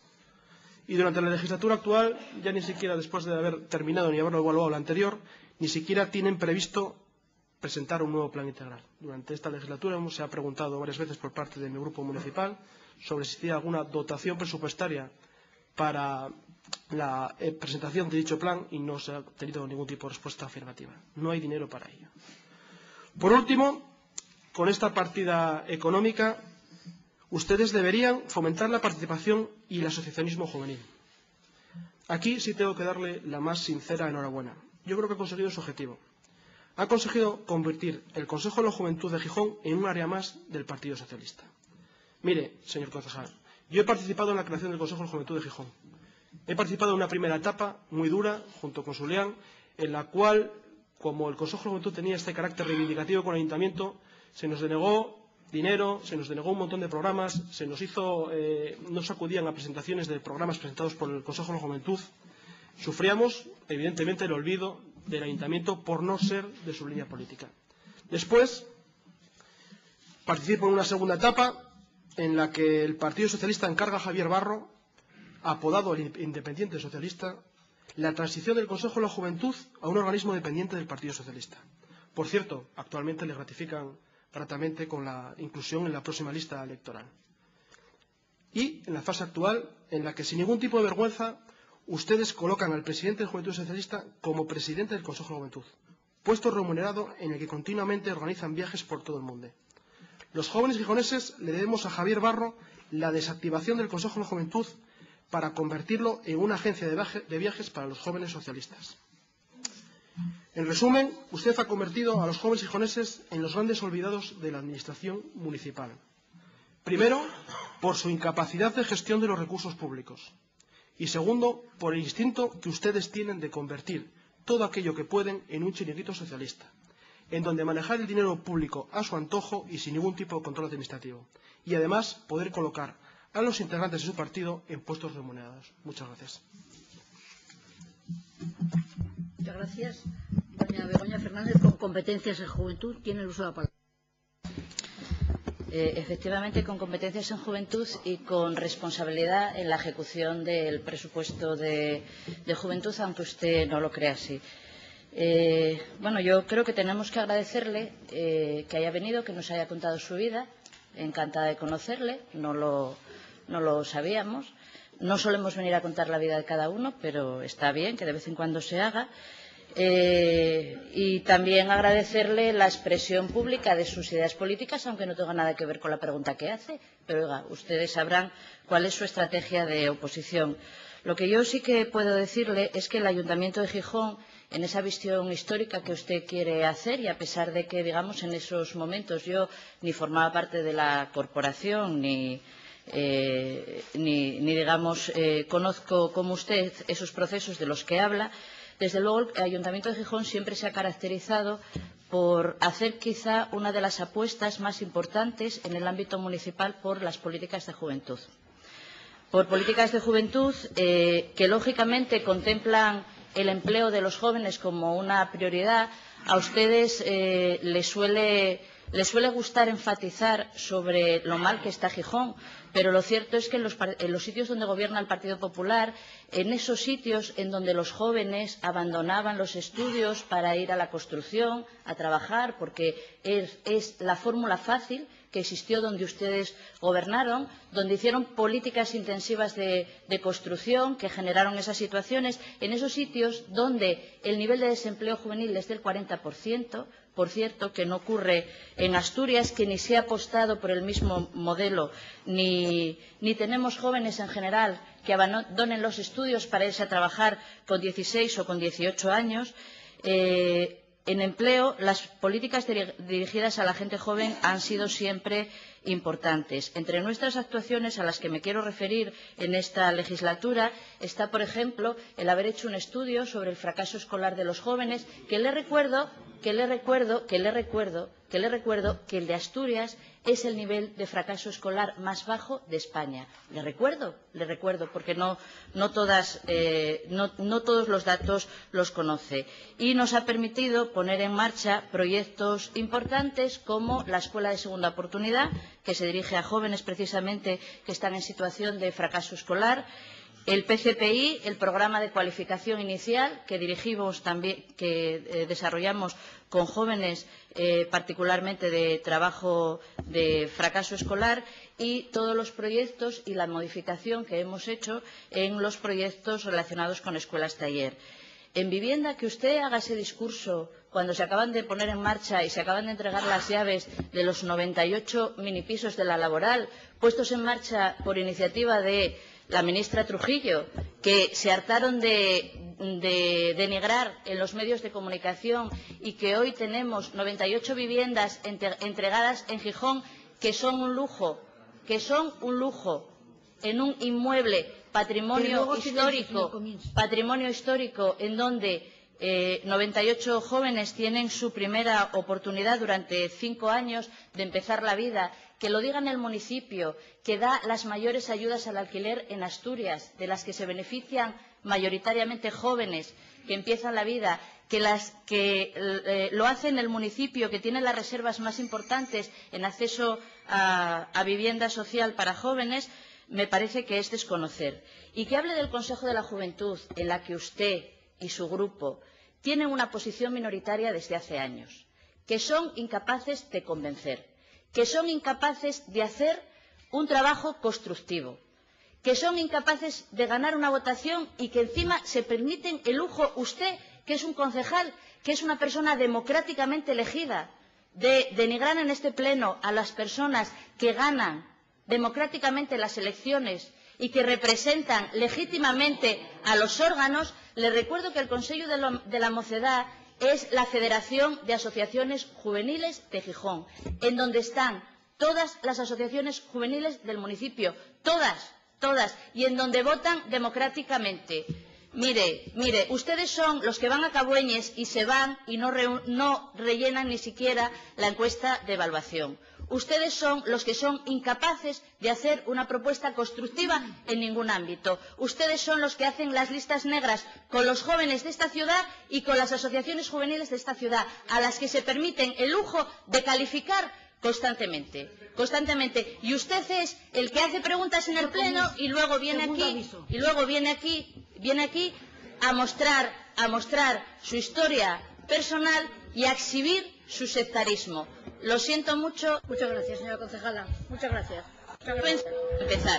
Y durante la legislatura actual, ya ni siquiera después de haber terminado ni haberlo evaluado la anterior, ni siquiera tienen previsto presentar un nuevo plan integral. Durante esta legislatura se ha preguntado varias veces por parte de mi grupo municipal sobre si existía alguna dotación presupuestaria para la presentación de dicho plan y no se ha tenido ningún tipo de respuesta afirmativa. No hay dinero para ello. Por último, con esta partida económica, ustedes deberían fomentar la participación y el asociacionismo juvenil. Aquí sí tengo que darle la más sincera enhorabuena. Yo creo que ha conseguido su objetivo. Ha conseguido convertir el Consejo de la Juventud de Gijón en un área más del Partido Socialista. Mire, señor concejal, yo he participado en la creación del Consejo de la Juventud de Gijón. He participado en una primera etapa muy dura, junto con Julián, en la cual, como el Consejo de la Juventud tenía este carácter reivindicativo con el Ayuntamiento, se nos denegó dinero, se nos denegó un montón de programas, se nos hizo, no se acudían a presentaciones de programas presentados por el Consejo de la Juventud. Sufríamos, evidentemente, el olvido del Ayuntamiento por no ser de su línea política. Después, participo en una segunda etapa en la que el Partido Socialista encarga a Javier Barro, apodado el Independiente Socialista, la transición del Consejo de la Juventud a un organismo dependiente del Partido Socialista. Por cierto, actualmente le gratifican gratamente con la inclusión en la próxima lista electoral. Y en la fase actual, en la que sin ningún tipo de vergüenza, ustedes colocan al presidente del Juventud Socialista como presidente del Consejo de la Juventud, puesto remunerado en el que continuamente organizan viajes por todo el mundo. Los jóvenes gijoneses le debemos a Javier Barro la desactivación del Consejo de la Juventud para convertirlo en una agencia de viajes para los jóvenes socialistas. En resumen, usted ha convertido a los jóvenes gijoneses en los grandes olvidados de la administración municipal. Primero, por su incapacidad de gestión de los recursos públicos. Y segundo, por el instinto que ustedes tienen de convertir todo aquello que pueden en un chiringuito socialista, en donde manejar el dinero público a su antojo y sin ningún tipo de control administrativo. Y además poder colocar a los integrantes de su partido en puestos remunerados. Muchas gracias. Muchas gracias. Doña Begoña Fernández, con competencias en juventud, tiene el uso de la palabra. Efectivamente, con competencias en juventud y con responsabilidad en la ejecución del presupuesto de juventud, aunque usted no lo crea así. Bueno, yo creo que tenemos que agradecerle que haya venido, que nos haya contado su vida. Encantada de conocerle, no lo sabíamos. No solemos venir a contar la vida de cada uno, pero está bien que de vez en cuando se haga. Y también agradecerle la expresión pública de sus ideas políticas, aunque no tenga nada que ver con la pregunta que hace. Pero, oiga, ustedes sabrán cuál es su estrategia de oposición. Lo que yo sí que puedo decirle es que el Ayuntamiento de Gijón, en esa visión histórica que usted quiere hacer, y a pesar de que, digamos, en esos momentos yo ni formaba parte de la corporación, ni digamos, conozco como usted esos procesos de los que habla, desde luego el Ayuntamiento de Gijón siempre se ha caracterizado por hacer quizá una de las apuestas más importantes en el ámbito municipal por las políticas de juventud. Por políticas de juventud que lógicamente contemplan el empleo de los jóvenes como una prioridad. A ustedes les suele gustar enfatizar sobre lo mal que está Gijón, pero lo cierto es que en los sitios donde gobierna el Partido Popular, en esos sitios en donde los jóvenes abandonaban los estudios para ir a la construcción, a trabajar, porque es la fórmula fácil que existió donde ustedes gobernaron, donde hicieron políticas intensivas de construcción que generaron esas situaciones, en esos sitios donde el nivel de desempleo juvenil es del 40%, por cierto, que no ocurre en Asturias, que ni se ha apostado por el mismo modelo, ni tenemos jóvenes en general que abandonen los estudios para irse a trabajar con 16 o con 18 años. En empleo, las políticas dirigidas a la gente joven han sido siempre importantes. Entre nuestras actuaciones a las que me quiero referir en esta legislatura está, por ejemplo, el haber hecho un estudio sobre el fracaso escolar de los jóvenes, que le recuerdo que el de Asturias es el nivel de fracaso escolar más bajo de España. Le recuerdo, porque no todos los datos los conoce. Y nos ha permitido poner en marcha proyectos importantes como la Escuela de Segunda Oportunidad, que se dirige a jóvenes precisamente que están en situación de fracaso escolar, el PCPI, el Programa de Cualificación Inicial, que desarrollamos con jóvenes particularmente de trabajo de fracaso escolar, y todos los proyectos y la modificación que hemos hecho en los proyectos relacionados con escuelas taller. En vivienda, que usted haga ese discurso cuando se acaban de poner en marcha y se acaban de entregar las llaves de los 98 minipisos de la Laboral, puestos en marcha por iniciativa de la ministra Trujillo, que se hartaron de denigrar en los medios de comunicación, y que hoy tenemos 98 viviendas entregadas en Gijón que son un lujo, en un inmueble patrimonio histórico en donde 98 jóvenes tienen su primera oportunidad durante 5 años de empezar la vida. Que lo diga en el municipio, que da las mayores ayudas al alquiler en Asturias, de las que se benefician mayoritariamente jóvenes que empiezan la vida, que lo hace en el municipio, que tiene las reservas más importantes en acceso a vivienda social para jóvenes, me parece que es desconocer. Y que hable del Consejo de la Juventud, en la que usted y su grupo tienen una posición minoritaria desde hace años, que son incapaces de convencer, que son incapaces de hacer un trabajo constructivo, que son incapaces de ganar una votación, y que encima se permiten el lujo, usted, que es un concejal, que es una persona democráticamente elegida, de denigrar en este pleno a las personas que ganan democráticamente las elecciones y que representan legítimamente a los órganos. Les recuerdo que el Consejo de la Mocedad es la Federación de Asociaciones Juveniles de Gijón, en donde están todas las asociaciones juveniles del municipio, todas, y en donde votan democráticamente. Mire, ustedes son los que van a Cabueñes y se van y no rellenan ni siquiera la encuesta de evaluación. Ustedes son los que son incapaces de hacer una propuesta constructiva en ningún ámbito. Ustedes son los que hacen las listas negras con los jóvenes de esta ciudad y con las asociaciones juveniles de esta ciudad, a las que se permiten el lujo de calificar constantemente. Y usted es el que hace preguntas en el pleno y luego viene aquí a mostrar su historia personal y a exhibir su sectarismo. Lo siento mucho. Muchas gracias, señora concejala. Muchas gracias. Empezar.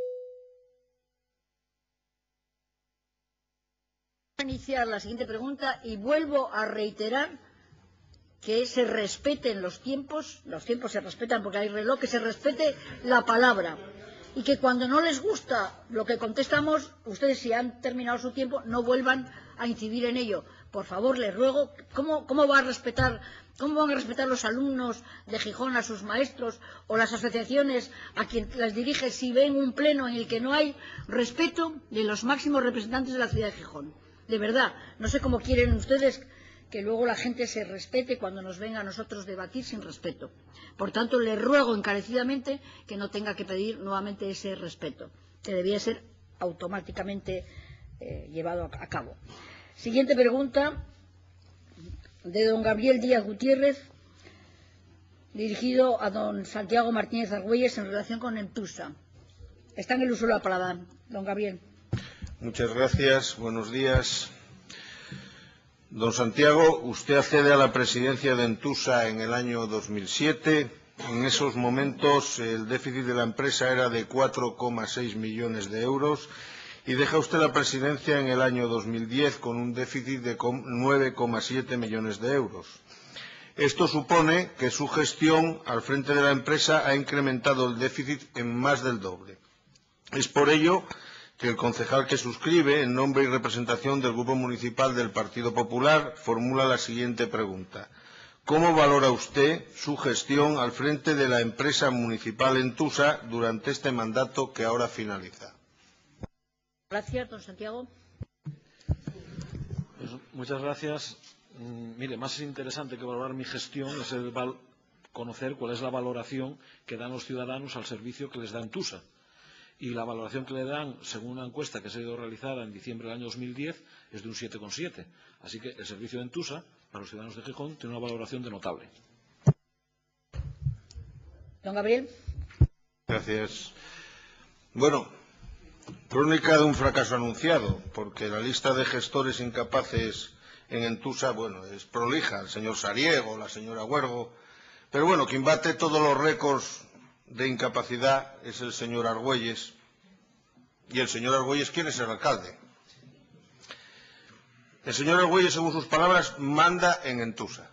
Voy a iniciar la siguiente pregunta y vuelvo a reiterar que se respeten los tiempos se respetan porque hay reloj, que se respete la palabra, y que cuando no les gusta lo que contestamos, ustedes, si han terminado su tiempo, no vuelvan a incidir en ello. Por favor, les ruego. ¿Cómo van a respetar los alumnos de Gijón a sus maestros, o las asociaciones a quien las dirige, si ven un pleno en el que no hay respeto de los máximos representantes de la ciudad de Gijón? De verdad, no sé cómo quieren ustedes que luego la gente se respete cuando nos venga a nosotros debatir sin respeto. Por tanto, le ruego encarecidamente que no tenga que pedir nuevamente ese respeto, que debía ser automáticamente llevado a cabo. Siguiente pregunta, de don Gabriel Díaz Gutiérrez, dirigido a don Santiago Martínez Argüelles en relación con Entusa. Está en el uso de la palabra, don Gabriel. Muchas gracias. Buenos días. Don Santiago, usted accede a la presidencia de Entusa en el año 2007, En esos momentos el déficit de la empresa era de 4,6 millones de euros y deja usted la presidencia en el año 2010 con un déficit de 9,7 millones de euros. Esto supone que su gestión al frente de la empresa ha incrementado el déficit en más del doble. Es por ello que el concejal que suscribe, en nombre y representación del Grupo Municipal del Partido Popular, formula la siguiente pregunta. ¿Cómo valora usted su gestión al frente de la empresa municipal Entusa durante este mandato que ahora finaliza? Gracias, don Santiago. Pues, muchas gracias. Mire, más interesante que valorar mi gestión es conocer cuál es la valoración que dan los ciudadanos al servicio que les da Entusa. Y la valoración que le dan, según una encuesta que se ha ido realizada en diciembre del año 2010, es de un 7,7. Así que el servicio de Entusa, para los ciudadanos de Gijón, tiene una valoración de notable. Don Gabriel. Gracias. Bueno, crónica de un fracaso anunciado, porque la lista de gestores incapaces en Entusa, bueno, es prolija. El señor Sariego, la señora Huergo. Pero bueno, quien bate todos los récords de incapacidad es el señor Argüelles. ¿Y el señor Argüelles quién es el alcalde? El señor Argüelles, según sus palabras, manda en Entusa.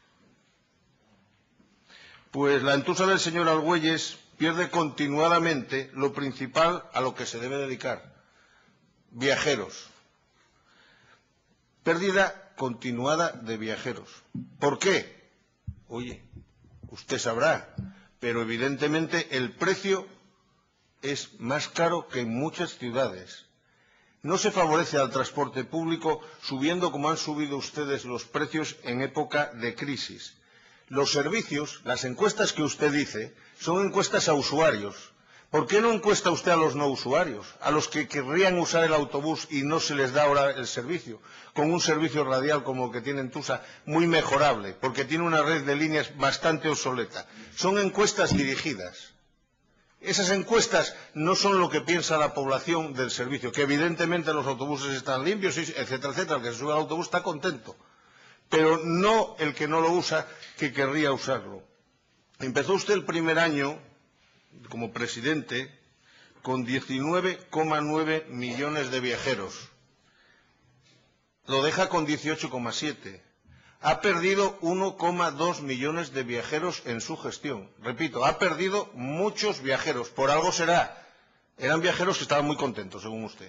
Pues la Entusa del señor Argüelles pierde continuadamente lo principal a lo que se debe dedicar. Viajeros. Pérdida continuada de viajeros. ¿Por qué? Oye, usted sabrá. Pero evidentemente el precio es más caro que en muchas ciudades. No se favorece al transporte público subiendo como han subido ustedes los precios en época de crisis. Los servicios, las encuestas que usted dice, son encuestas a usuarios. ¿Por qué no encuesta usted a los no usuarios? A los que querrían usar el autobús y no se les da ahora el servicio, con un servicio radial como el que tiene Entusa, muy mejorable, porque tiene una red de líneas bastante obsoleta. Son encuestas dirigidas. Esas encuestas no son lo que piensa la población del servicio, que evidentemente los autobuses están limpios, etcétera, etcétera. El que se sube al autobús está contento, pero no el que no lo usa, que querría usarlo. Empezó usted el primer año como presidente con 19,9 millones de viajeros. Lo deja con 18,7. Ha perdido 1,2 millones de viajeros en su gestión. Repito, ha perdido muchos viajeros. Por algo será. Eran viajeros que estaban muy contentos, según usted.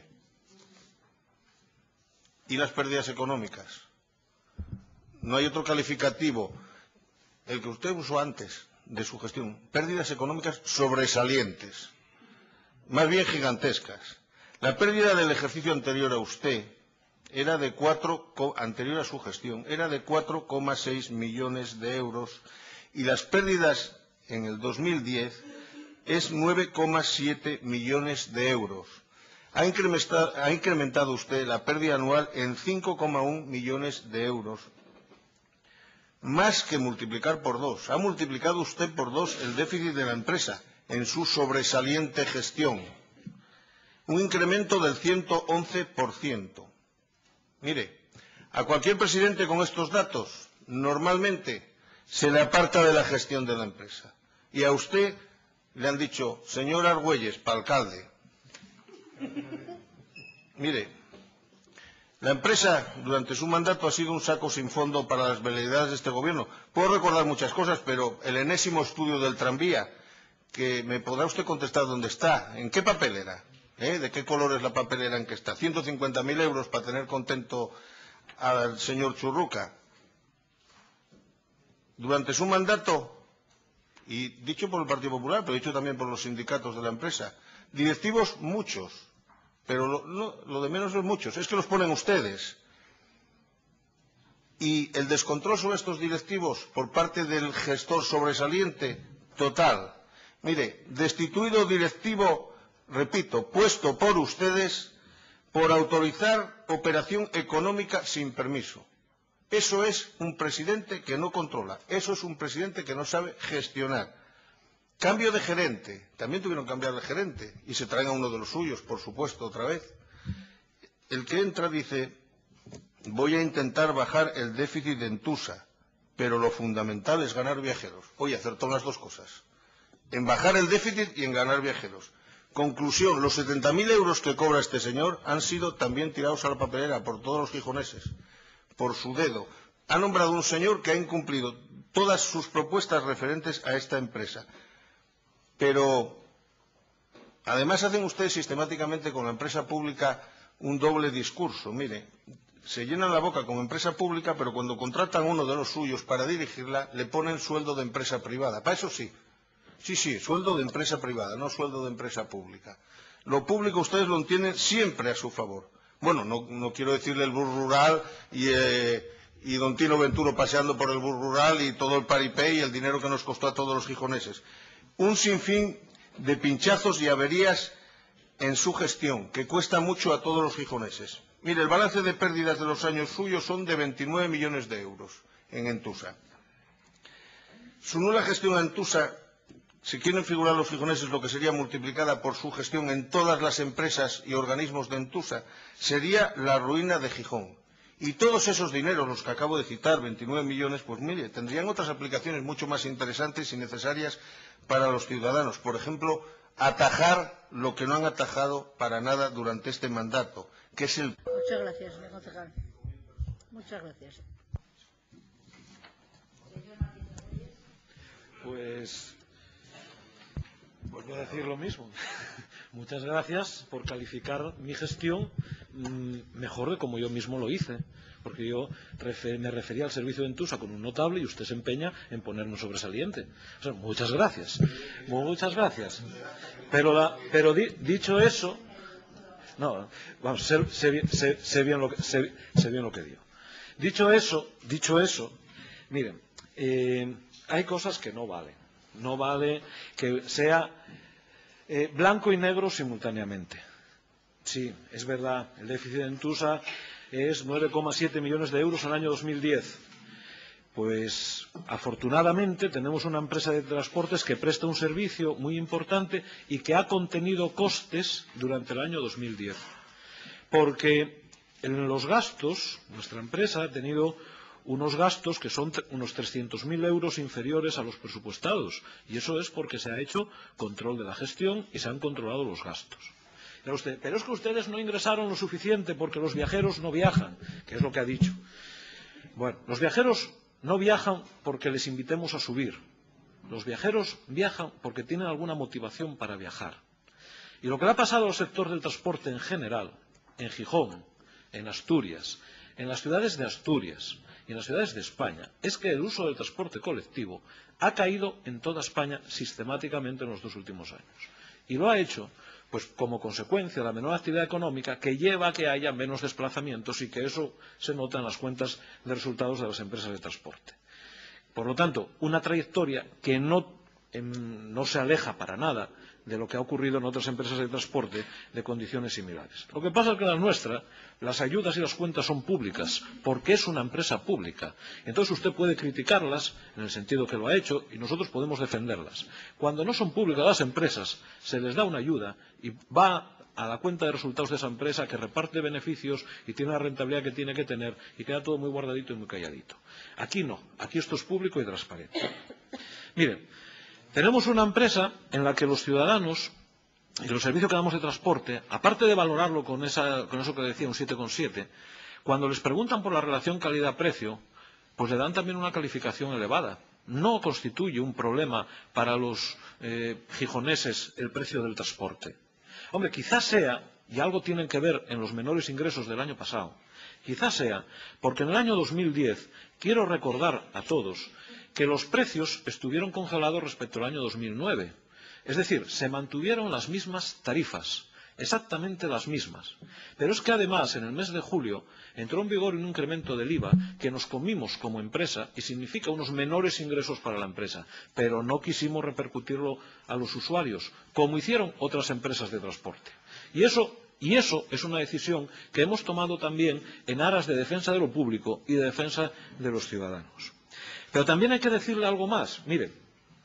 ¿Y las pérdidas económicas? No hay otro calificativo. El que usted usó antes de su gestión. Pérdidas económicas sobresalientes. Más bien gigantescas. La pérdida del ejercicio anterior a usted era de anterior a su gestión, era de 4,6 millones de euros y las pérdidas en el 2010 es 9,7 millones de euros. Ha incrementado usted la pérdida anual en 5,1 millones de euros. Más que multiplicar por 2. Ha multiplicado usted por 2 el déficit de la empresa en su sobresaliente gestión. Un incremento del 111%. Mire, a cualquier presidente con estos datos, normalmente se le aparta de la gestión de la empresa. Y a usted le han dicho, señor Argüelles, para alcalde. Mire, la empresa durante su mandato ha sido un saco sin fondo para las veleidades de este gobierno. Puedo recordar muchas cosas, pero el enésimo estudio del tranvía, que me podrá usted contestar dónde está, en qué papelera. ¿De qué color es la papelera en que está? 150.000 euros para tener contento al señor Churruca. Durante su mandato, y dicho por el Partido Popular, pero dicho también por los sindicatos de la empresa, directivos muchos, pero lo de menos es muchos, es que los ponen ustedes. Y el descontrol sobre estos directivos por parte del gestor sobresaliente, total. Mire, destituido directivo, repito, puesto por ustedes por autorizar operación económica sin permiso. Eso es un presidente que no controla. Eso es un presidente que no sabe gestionar. Cambio de gerente. También tuvieron que cambiar de gerente. Y se traen a uno de los suyos, por supuesto, otra vez. El que entra dice, voy a intentar bajar el déficit de Entusa. pero lo fundamental es ganar viajeros. Oye, acertó las dos cosas, en bajar el déficit y en ganar viajeros. Conclusión, los 70.000 euros que cobra este señor han sido también tirados a la papelera por todos los gijoneses, por su dedo. Ha nombrado un señor que ha incumplido todas sus propuestas referentes a esta empresa. Pero, además, hacen ustedes sistemáticamente con la empresa pública un doble discurso. Mire, se llenan la boca con empresa pública, pero cuando contratan a uno de los suyos para dirigirla, le ponen sueldo de empresa privada. Para eso sí. Sí, sueldo de empresa privada, no sueldo de empresa pública. Lo público ustedes lo entienden siempre a su favor. Bueno, no quiero decirle el bus rural y don Tino Venturo paseando por el bus rural y todo el paripé y el dinero que nos costó a todos los gijoneses. Un sinfín de pinchazos y averías en su gestión, que cuesta mucho a todos los gijoneses. Mire, el balance de pérdidas de los años suyos son de 29 millones de euros en Entusa. Su nula gestión en Entusa, si quieren figurar los gijoneses lo que sería multiplicada por su gestión en todas las empresas y organismos de Entusa, sería la ruina de Gijón. Y todos esos dineros, los que acabo de citar, 29 millones, pues mire, tendrían otras aplicaciones mucho más interesantes y necesarias para los ciudadanos. Por ejemplo, atajar lo que no han atajado para nada durante este mandato, que es el... Muchas gracias, señor concejal. Muchas gracias. Pues voy a decir lo mismo. Muchas gracias por calificar mi gestión mejor de como yo mismo lo hice, porque yo me refería al servicio de Entusa con un notable y usted se empeña en ponernos sobresaliente. O sea, muchas gracias. Muchas gracias. Pero dicho eso, no, vamos, sé bien lo que digo. Dicho eso, miren, hay cosas que no valen. No vale que sea blanco y negro simultáneamente. Sí, es verdad, el déficit de Entusa es 9,7 millones de euros en el año 2010. Pues, afortunadamente, tenemos una empresa de transportes que presta un servicio muy importante y que ha contenido costes durante el año 2010. Porque en los gastos, nuestra empresa ha tenido unos gastos que son unos 300.000 euros inferiores a los presupuestados. Y eso es porque se ha hecho control de la gestión y se han controlado los gastos. Pero es que ustedes no ingresaron lo suficiente porque los viajeros no viajan, que es lo que ha dicho. Bueno, los viajeros no viajan porque les invitemos a subir. Los viajeros viajan porque tienen alguna motivación para viajar. Y lo que le ha pasado al sector del transporte en general, en Gijón, en Asturias, en las ciudades de Asturias y en las ciudades de España, es que el uso del transporte colectivo ha caído en toda España sistemáticamente en los 2 últimos años. Y lo ha hecho pues como consecuencia de la menor actividad económica que lleva a que haya menos desplazamientos y que eso se nota en las cuentas de resultados de las empresas de transporte. Por lo tanto, una trayectoria que no se aleja para nada de lo que ha ocurrido en otras empresas de transporte de condiciones similares. Lo que pasa es que la nuestra, las ayudas y las cuentas son públicas, porque es una empresa pública. Entonces usted puede criticarlas, en el sentido que lo ha hecho, y nosotros podemos defenderlas. Cuando no son públicas las empresas, se les da una ayuda y va a la cuenta de resultados de esa empresa que reparte beneficios y tiene la rentabilidad que tiene que tener y queda todo muy guardadito y muy calladito. Aquí no, aquí esto es público y transparente. Miren, tenemos una empresa en la que los ciudadanos y los servicios que damos de transporte, aparte de valorarlo con eso que decía un 7,7, cuando les preguntan por la relación calidad-precio, pues le dan también una calificación elevada. No constituye un problema para los gijoneses el precio del transporte. Hombre, quizás sea, y algo tienen que ver en los menores ingresos del año pasado, quizás sea porque en el año 2010, quiero recordar a todos, que los precios estuvieron congelados respecto al año 2009. Es decir, se mantuvieron las mismas tarifas, exactamente las mismas. Pero es que además, en el mes de julio, entró en vigor un incremento del IVA que nos comimos como empresa y significa unos menores ingresos para la empresa. Pero no quisimos repercutirlo a los usuarios, como hicieron otras empresas de transporte. Y eso es una decisión que hemos tomado también en aras de defensa de lo público y de defensa de los ciudadanos. Pero también hay que decirle algo más. Miren,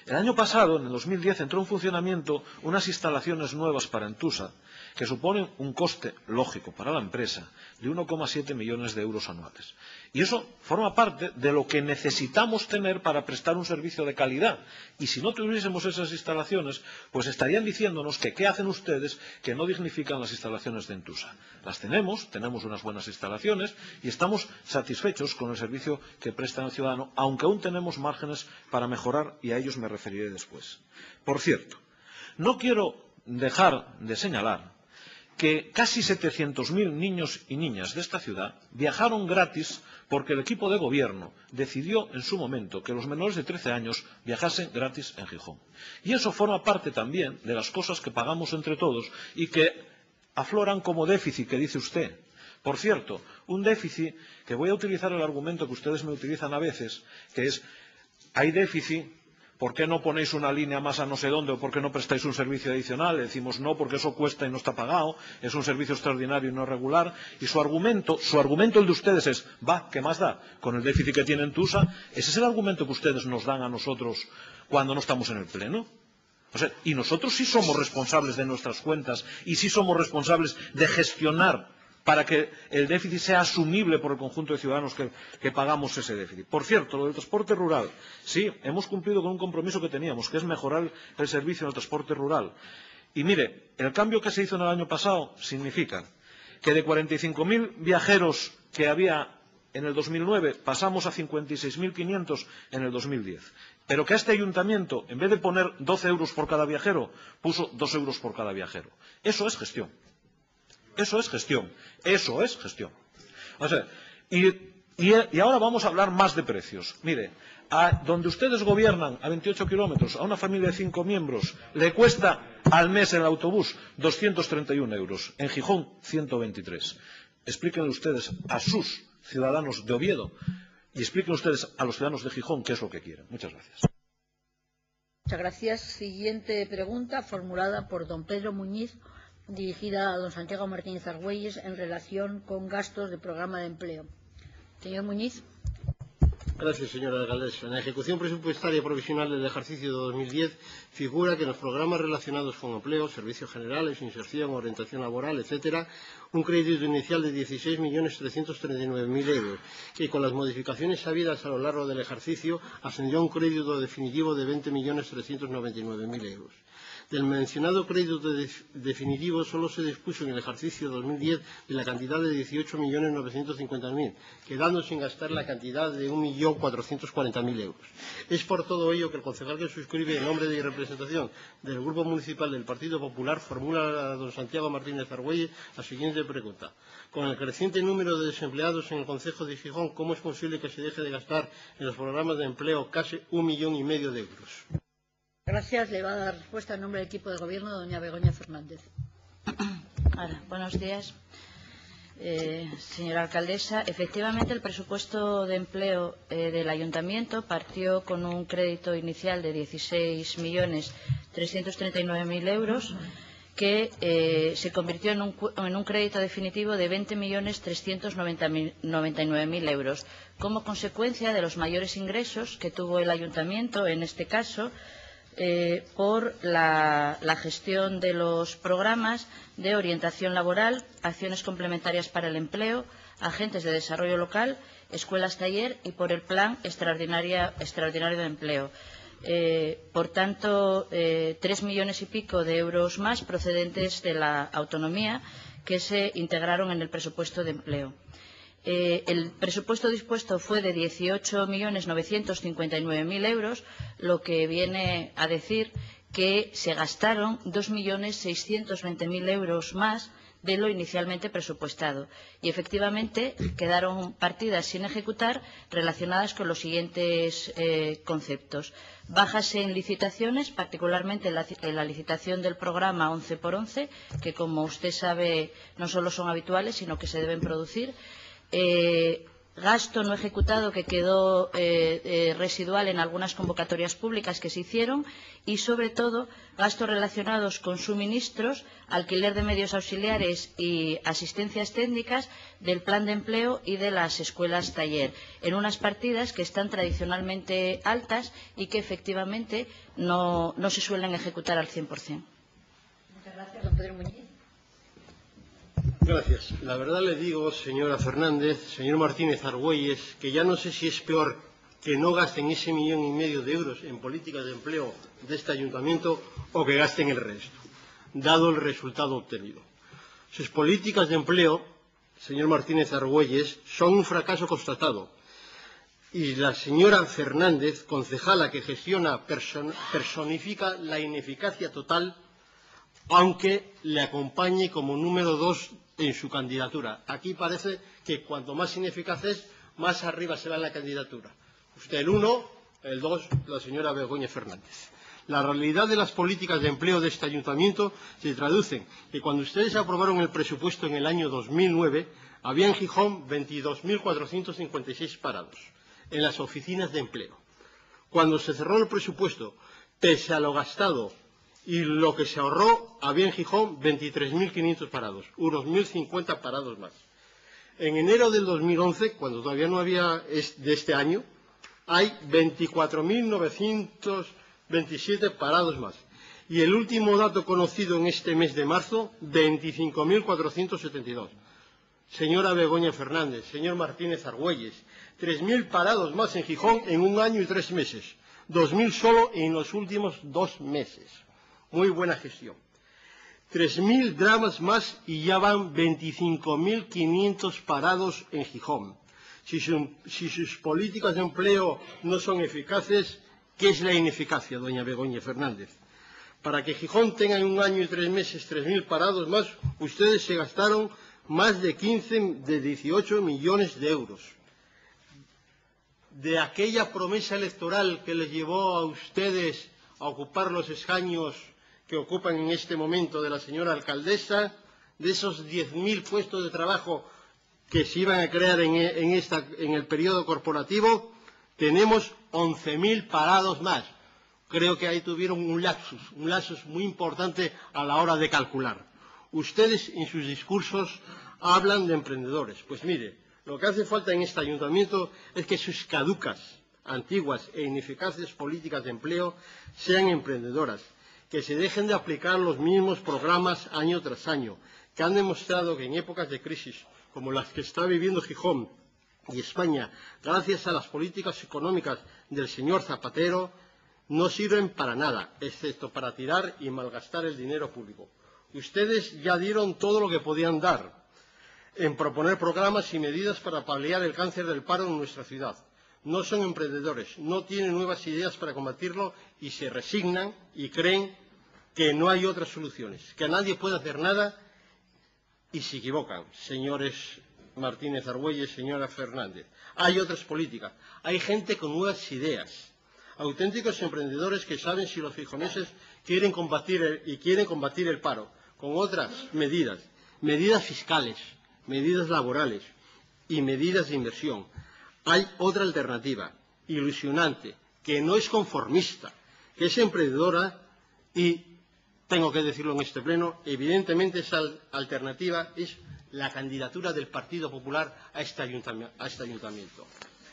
El año pasado, en el 2010, entró en funcionamiento unas instalaciones nuevas para Entusa, que suponen un coste lógico para la empresa de 1,7 millones de euros anuales. Y eso forma parte de lo que necesitamos tener para prestar un servicio de calidad. Y si no tuviésemos esas instalaciones, pues estarían diciéndonos que qué hacen ustedes que no dignifican las instalaciones de Entusa. Las tenemos unas buenas instalaciones y estamos satisfechos con el servicio que prestan al ciudadano, aunque aún tenemos márgenes para mejorar y a ellos me referiré después. Por cierto, no quiero dejar de señalar que casi 700.000 niños y niñas de esta ciudad viajaron gratis porque el equipo de gobierno decidió en su momento que los menores de 13 años viajasen gratis en Gijón. Y eso forma parte también de las cosas que pagamos entre todos y que afloran como déficit, que dice usted. Por cierto, un déficit que voy a utilizar el argumento que ustedes me utilizan a veces, que es, hay déficit, ¿por qué no ponéis una línea más a no sé dónde o por qué no prestáis un servicio adicional? Le decimos no, porque eso cuesta y no está pagado, es un servicio extraordinario y no regular. Y su argumento el de ustedes es, ¿qué más da? Con el déficit que tiene Entusa, ese es el argumento que ustedes nos dan a nosotros cuando no estamos en el Pleno. O sea, y nosotros sí somos responsables de nuestras cuentas y sí somos responsables de gestionar para que el déficit sea asumible por el conjunto de ciudadanos que pagamos ese déficit. Por cierto, lo del transporte rural, sí, hemos cumplido con un compromiso que teníamos, que es mejorar el servicio en el transporte rural. Y mire, el cambio que se hizo en el año pasado significa que de 45.000 viajeros que había en el 2009 pasamos a 56.500 en el 2010. Pero que este ayuntamiento, en vez de poner 12 euros por cada viajero, puso 2 euros por cada viajero. Eso es gestión. Eso es gestión. Eso es gestión. O sea, y ahora vamos a hablar más de precios. Mire, donde ustedes gobiernan a 28 kilómetros, a una familia de 5 miembros, le cuesta al mes el autobús 231 euros. En Gijón, 123. Explíquenle ustedes a sus ciudadanos de Oviedo y expliquen ustedes a los ciudadanos de Gijón qué es lo que quieren. Muchas gracias. Muchas gracias. Siguiente pregunta formulada por don Pedro Muñiz, dirigida a don Santiago Martínez Argüelles en relación con gastos del programa de empleo. Señor Muñiz. Gracias, señora alcaldesa. En la ejecución presupuestaria provisional del ejercicio de 2010 figura que en los programas relacionados con empleo, servicios generales, inserción, orientación laboral, etcétera, un crédito inicial de 16.339.000 euros, que con las modificaciones habidas a lo largo del ejercicio ascendió a un crédito definitivo de 20.399.000 euros. Del mencionado crédito definitivo solo se dispuso en el ejercicio 2010 de la cantidad de 18.950.000, quedando sin gastar la cantidad de 1.440.000 euros. Es por todo ello que el concejal que suscribe en nombre de representación del Grupo Municipal del Partido Popular formula a don Santiago Martínez Argüelles la siguiente pregunta. Con el creciente número de desempleados en el concejo de Gijón, ¿cómo es posible que se deje de gastar en los programas de empleo casi 1,5 millones de euros? Gracias. Le va a dar respuesta en nombre del equipo de gobierno doña Begoña Fernández. Hola, buenos días. Señora alcaldesa, efectivamente el presupuesto de empleo del ayuntamiento partió con un crédito inicial de 16.339.000 euros que se convirtió en un crédito definitivo de 20.399.000 euros como consecuencia de los mayores ingresos que tuvo el ayuntamiento, en este caso, por la gestión de los programas de orientación laboral, acciones complementarias para el empleo, agentes de desarrollo local, escuelas taller y por el plan extraordinario de empleo. Por tanto, 3 millones y pico de euros más procedentes de la autonomía que se integraron en el presupuesto de empleo. El presupuesto dispuesto fue de 18.959.000 euros, lo que viene a decir que se gastaron 2.620.000 euros más de lo inicialmente presupuestado. Y efectivamente quedaron partidas sin ejecutar relacionadas con los siguientes conceptos. Bajas en licitaciones, particularmente en la licitación del programa 11×11, que como usted sabe no solo son habituales, sino que se deben producir. gasto no ejecutado que quedó residual en algunas convocatorias públicas que se hicieron y, sobre todo, gastos relacionados con suministros, alquiler de medios auxiliares y asistencias técnicas del plan de empleo y de las escuelas taller, en unas partidas que están tradicionalmente altas y que efectivamente no se suelen ejecutar al 100%. Muchas gracias, don Pedro Muñiz. Gracias. La verdad le digo, señora Fernández, señor Martínez Argüelles, que ya no sé si es peor que no gasten ese 1,5 millones de euros en políticas de empleo de este ayuntamiento o que gasten el resto, dado el resultado obtenido. Sus políticas de empleo, señor Martínez Argüelles, son un fracaso constatado. Y la señora Fernández, concejala que gestiona, personifica la ineficacia total, aunque le acompañe como número 2 en su candidatura. Aquí parece que cuanto más ineficaz es, más arriba se va en la candidatura. Usted el 1, el 2, la señora Begoña Fernández. La realidad de las políticas de empleo de este ayuntamiento se traduce en que cuando ustedes aprobaron el presupuesto en el año 2009, había en Gijón 22.456 parados en las oficinas de empleo. Cuando se cerró el presupuesto, pese a lo gastado y lo que se ahorró, había en Gijón 23.500 parados, unos 1.050 parados más. En enero del 2011, cuando todavía no había de este año, hay 24.927 parados más. Y el último dato conocido en este mes de marzo, 25.472. Señora Begoña Fernández, señor Martínez Argüelles, 3.000 parados más en Gijón en 1 año y 3 meses. 2.000 solo en los últimos 2 meses. Muy buena gestión. 3.000 dramas más y ya van 25.500 parados en Gijón. Si sus políticas de empleo no son eficaces, ¿qué es la ineficacia, doña Begoña Fernández? Para que Gijón tenga en 1 año y 3 meses 3.000 parados más, ustedes se gastaron más de 18 millones de euros. De aquella promesa electoral que les llevó a ustedes a ocupar los escaños que ocupan en este momento de la señora alcaldesa, de esos 10.000 puestos de trabajo que se iban a crear en el periodo corporativo, tenemos 11.000 parados más. Creo que ahí tuvieron un lapsus muy importante a la hora de calcular. Ustedes en sus discursos hablan de emprendedores. Pues mire, lo que hace falta en este ayuntamiento es que sus caducas, antiguas e ineficaces políticas de empleo sean emprendedoras, que se dejen de aplicar los mismos programas año tras año, que han demostrado que en épocas de crisis como las que está viviendo Gijón y España, gracias a las políticas económicas del señor Zapatero, no sirven para nada, excepto para tirar y malgastar el dinero público. Ustedes ya dieron todo lo que podían dar en proponer programas y medidas para paliar el cáncer del paro en nuestra ciudad. No son emprendedores, no tienen nuevas ideas para combatirlo y se resignan y creen que no hay otras soluciones, que nadie puede hacer nada y se equivocan, señores Martínez Argüelles, señora Fernández. Hay otras políticas, hay gente con nuevas ideas, auténticos emprendedores que saben si los gijoneses quieren combatir el paro con otras medidas, medidas fiscales, medidas laborales y medidas de inversión. Hay otra alternativa, ilusionante, que no es conformista, que es emprendedora y, tengo que decirlo en este pleno, evidentemente esa alternativa es la candidatura del Partido Popular a este ayuntamiento.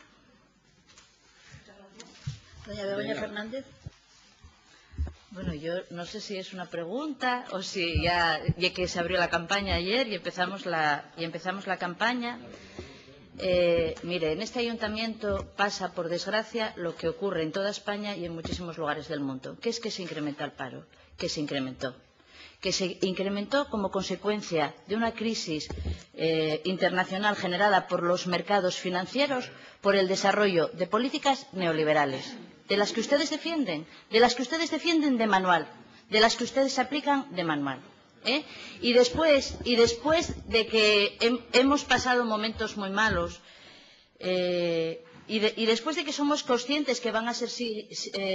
Doña Begoña Fernández. Bueno, yo no sé si es una pregunta o si ya que se abrió la campaña ayer y empezamos la campaña. Mire, en este ayuntamiento pasa, por desgracia, lo que ocurre en toda España y en muchísimos lugares del mundo, que es que se incrementa el paro, que se incrementó como consecuencia de una crisis internacional generada por los mercados financieros, por el desarrollo de políticas neoliberales, de las que ustedes defienden de manual, de las que ustedes aplican de manual. Y después de que hemos pasado momentos muy malos, Y después de que somos conscientes que van a seguir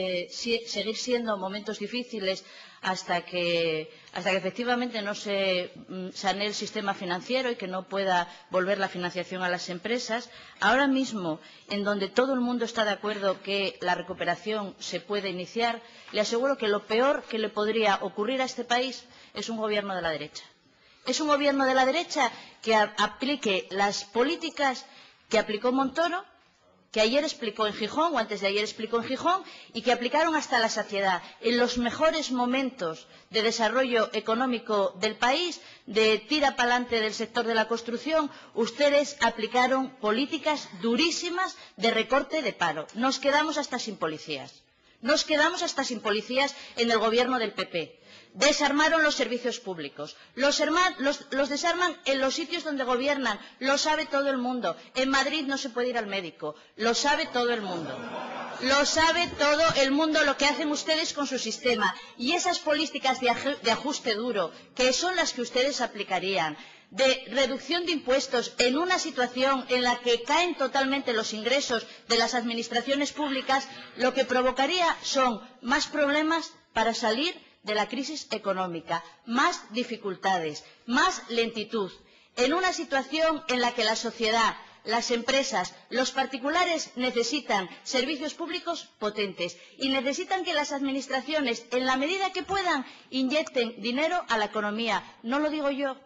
siendo momentos difíciles hasta que efectivamente no se sanee el sistema financiero y que no pueda volver la financiación a las empresas, ahora mismo, en donde todo el mundo está de acuerdo que la recuperación se puede iniciar, le aseguro que lo peor que le podría ocurrir a este país es un gobierno de la derecha. Es un gobierno de la derecha que aplique las políticas que aplicó Montoro, que ayer explicó en Gijón, o antes de ayer explicó en Gijón, y que aplicaron hasta la saciedad. En los mejores momentos de desarrollo económico del país, de tira para adelante del sector de la construcción, ustedes aplicaron políticas durísimas de recorte de paro. Nos quedamos hasta sin policías. Nos quedamos hasta sin policías en el gobierno del PP. Desarmaron los servicios públicos, los desarman en los sitios donde gobiernan, lo sabe todo el mundo. En Madrid no se puede ir al médico, lo sabe todo el mundo. Lo sabe todo el mundo lo que hacen ustedes con su sistema. Y esas políticas de ajuste duro, que son las que ustedes aplicarían, de reducción de impuestos en una situación en la que caen totalmente los ingresos de las administraciones públicas, lo que provocaría son más problemas para salir de la crisis económica, más dificultades, más lentitud, en una situación en la que la sociedad, las empresas, los particulares necesitan servicios públicos potentes y necesitan que las administraciones, en la medida que puedan, inyecten dinero a la economía. No lo digo yo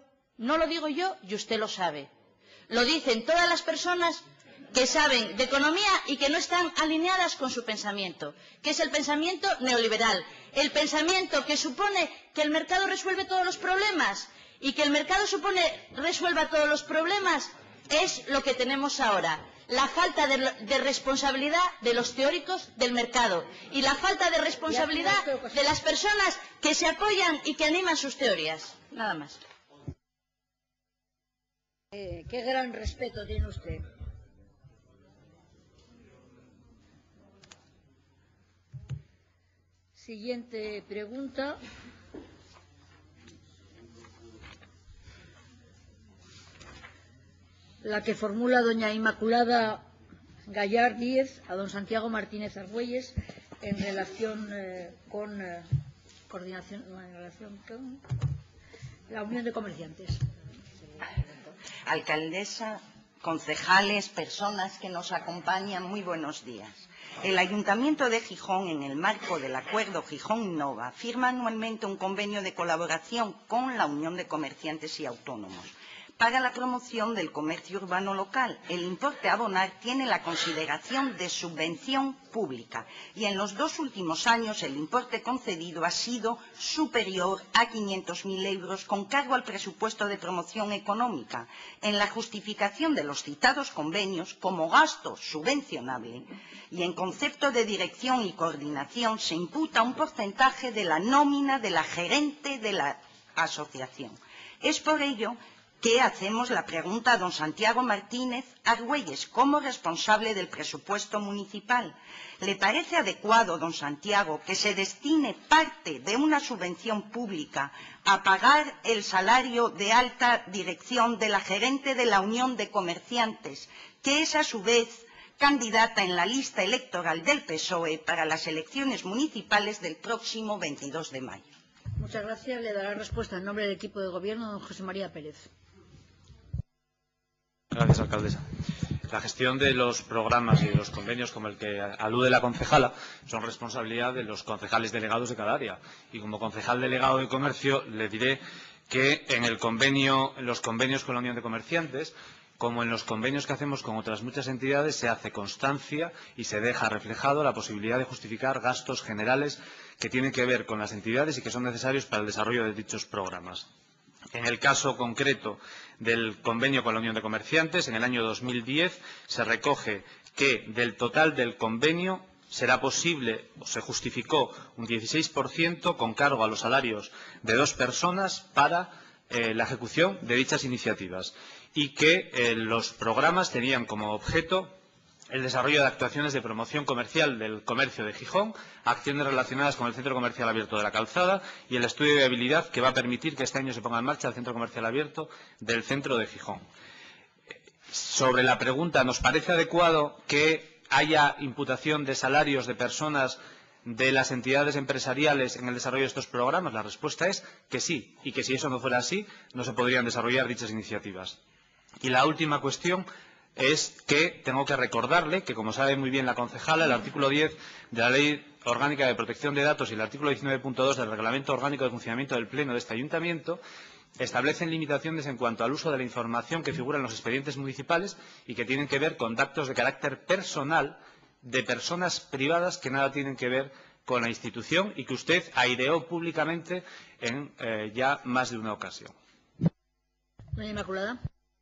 y usted lo sabe. Lo dicen todas las personas que saben de economía y que no están alineadas con su pensamiento, que es el pensamiento neoliberal, el pensamiento que supone que el mercado resuelve todos los problemas, y que el mercado resuelva todos los problemas es lo que tenemos ahora. La falta de responsabilidad de los teóricos del mercado y la falta de responsabilidad de las personas que se apoyan y que animan sus teorías. Nada más. Qué gran respeto tiene usted. Siguiente pregunta. La que formula doña Inmaculada Gallar Díez a don Santiago Martínez Argüelles en relación con la Unión de Comerciantes. Alcaldesa, concejales, personas que nos acompañan, muy buenos días. El Ayuntamiento de Gijón, en el marco del Acuerdo Gijón Innova, firma anualmente un convenio de colaboración con la Unión de Comerciantes y Autónomos para la promoción del comercio urbano local. El importe a abonar tiene la consideración de subvención pública y en los 2 últimos años el importe concedido ha sido superior a 500.000 euros con cargo al presupuesto de promoción económica. En la justificación de los citados convenios, como gasto subvencionable y en concepto de dirección y coordinación, se imputa un porcentaje de la nómina de la gerente de la asociación. Es por ello que hacemos la pregunta a don Santiago Martínez Argüelles como responsable del presupuesto municipal. ¿Le parece adecuado, don Santiago, que se destine parte de una subvención pública a pagar el salario de alta dirección de la gerente de la Unión de Comerciantes, que es a su vez candidata en la lista electoral del PSOE para las elecciones municipales del próximo 22 de mayo? Muchas gracias. Le dará respuesta en nombre del equipo de gobierno don José María Pérez. Gracias, alcaldesa. La gestión de los programas y de los convenios como el que alude la concejala son responsabilidad de los concejales delegados de cada área. Y como concejal delegado de comercio le diré que en los convenios con la Unión de Comerciantes, como en los convenios que hacemos con otras muchas entidades, se hace constancia y se deja reflejado la posibilidad de justificar gastos generales que tienen que ver con las entidades y que son necesarios para el desarrollo de dichos programas. En el caso concreto del convenio con la Unión de Comerciantes, en el año 2010 se recoge que del total del convenio será posible, o se justificó, un 16% con cargo a los salarios de 2 personas para la ejecución de dichas iniciativas y que los programas tenían como objeto el desarrollo de actuaciones de promoción comercial del comercio de Gijón, acciones relacionadas con el Centro Comercial Abierto de la Calzada y el estudio de viabilidad que va a permitir que este año se ponga en marcha el Centro Comercial Abierto del centro de Gijón. Sobre la pregunta, ¿nos parece adecuado que haya imputación de salarios de personas de las entidades empresariales en el desarrollo de estos programas? La respuesta es que sí, y que si eso no fuera así, no se podrían desarrollar dichas iniciativas. Y la última cuestión es que tengo que recordarle que, como sabe muy bien la concejala, el artículo 10 de la Ley Orgánica de Protección de Datos y el artículo 19.2 del Reglamento Orgánico de Funcionamiento del Pleno de este Ayuntamiento establecen limitaciones en cuanto al uso de la información que figura en los expedientes municipales y que tienen que ver con datos de carácter personal de personas privadas que nada tienen que ver con la institución y que usted aireó públicamente en ya más de una ocasión. Doña Inmaculada.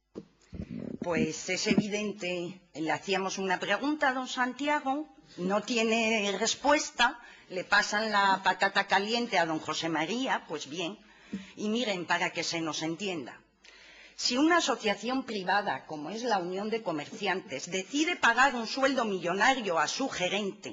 Pues es evidente, le hacíamos una pregunta a don Santiago, no tiene respuesta, le pasan la patata caliente a don José María, pues bien. Y miren, para que se nos entienda, si una asociación privada, como es la Unión de Comerciantes, decide pagar un sueldo millonario a su gerente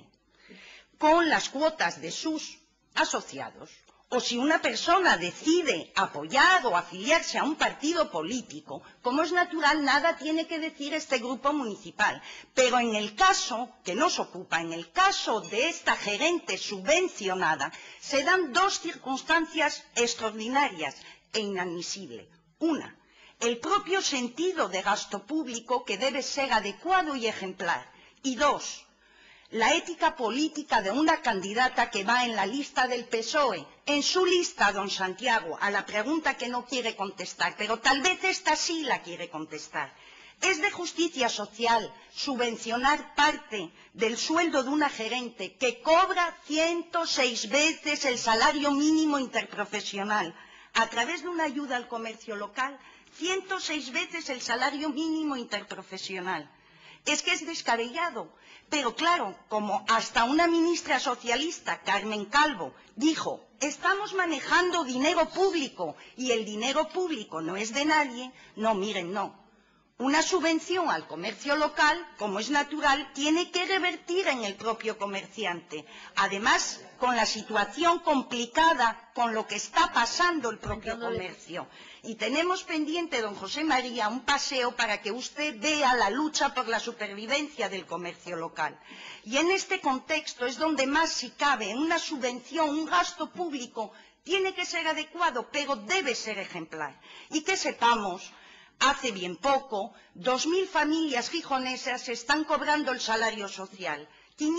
con las cuotas de sus asociados, o si una persona decide apoyar o afiliarse a un partido político, como es natural, nada tiene que decir este grupo municipal. Pero en el caso que nos ocupa, en el caso de esta gerente subvencionada, se dan dos circunstancias extraordinarias e inadmisibles. Una, el propio sentido de gasto público, que debe ser adecuado y ejemplar. Y dos, la ética política de una candidata que va en la lista del PSOE, en su lista, don Santiago, a la pregunta que no quiere contestar, pero tal vez esta sí la quiere contestar. ¿Es de justicia social subvencionar parte del sueldo de una gerente que cobra 106 veces el salario mínimo interprofesional a través de una ayuda al comercio local? 106 veces el salario mínimo interprofesional. Es que es descabellado. Pero claro, como hasta una ministra socialista, Carmen Calvo, dijo, estamos manejando dinero público y el dinero público no es de nadie, no, miren, no. Una subvención al comercio local, como es natural, tiene que revertir en el propio comerciante. Además, con la situación complicada, con lo que está pasando el propio comercio. Y tenemos pendiente, don José María, un paseo para que usted vea la lucha por la supervivencia del comercio local. Y en este contexto es donde más, si cabe, una subvención, un gasto público, tiene que ser adecuado, pero debe ser ejemplar. Y que sepamos, hace bien poco, 2.000 familias gijonesas están cobrando el salario social,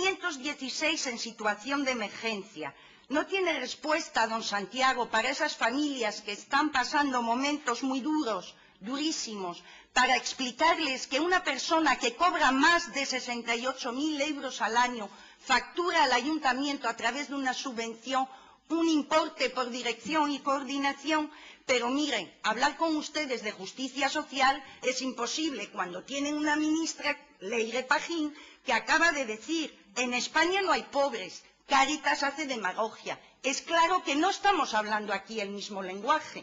516 en situación de emergencia. No tiene respuesta, don Santiago, para esas familias que están pasando momentos muy duros, durísimos, para explicarles que una persona que cobra más de 68.000 euros al año factura al ayuntamiento a través de una subvención un importe por dirección y coordinación. Pero miren, hablar con ustedes de justicia social es imposible cuando tienen una ministra, Leire Pajín, que acaba de decir, en España no hay pobres, Cáritas hace demagogia. Es claro que no estamos hablando aquí el mismo lenguaje.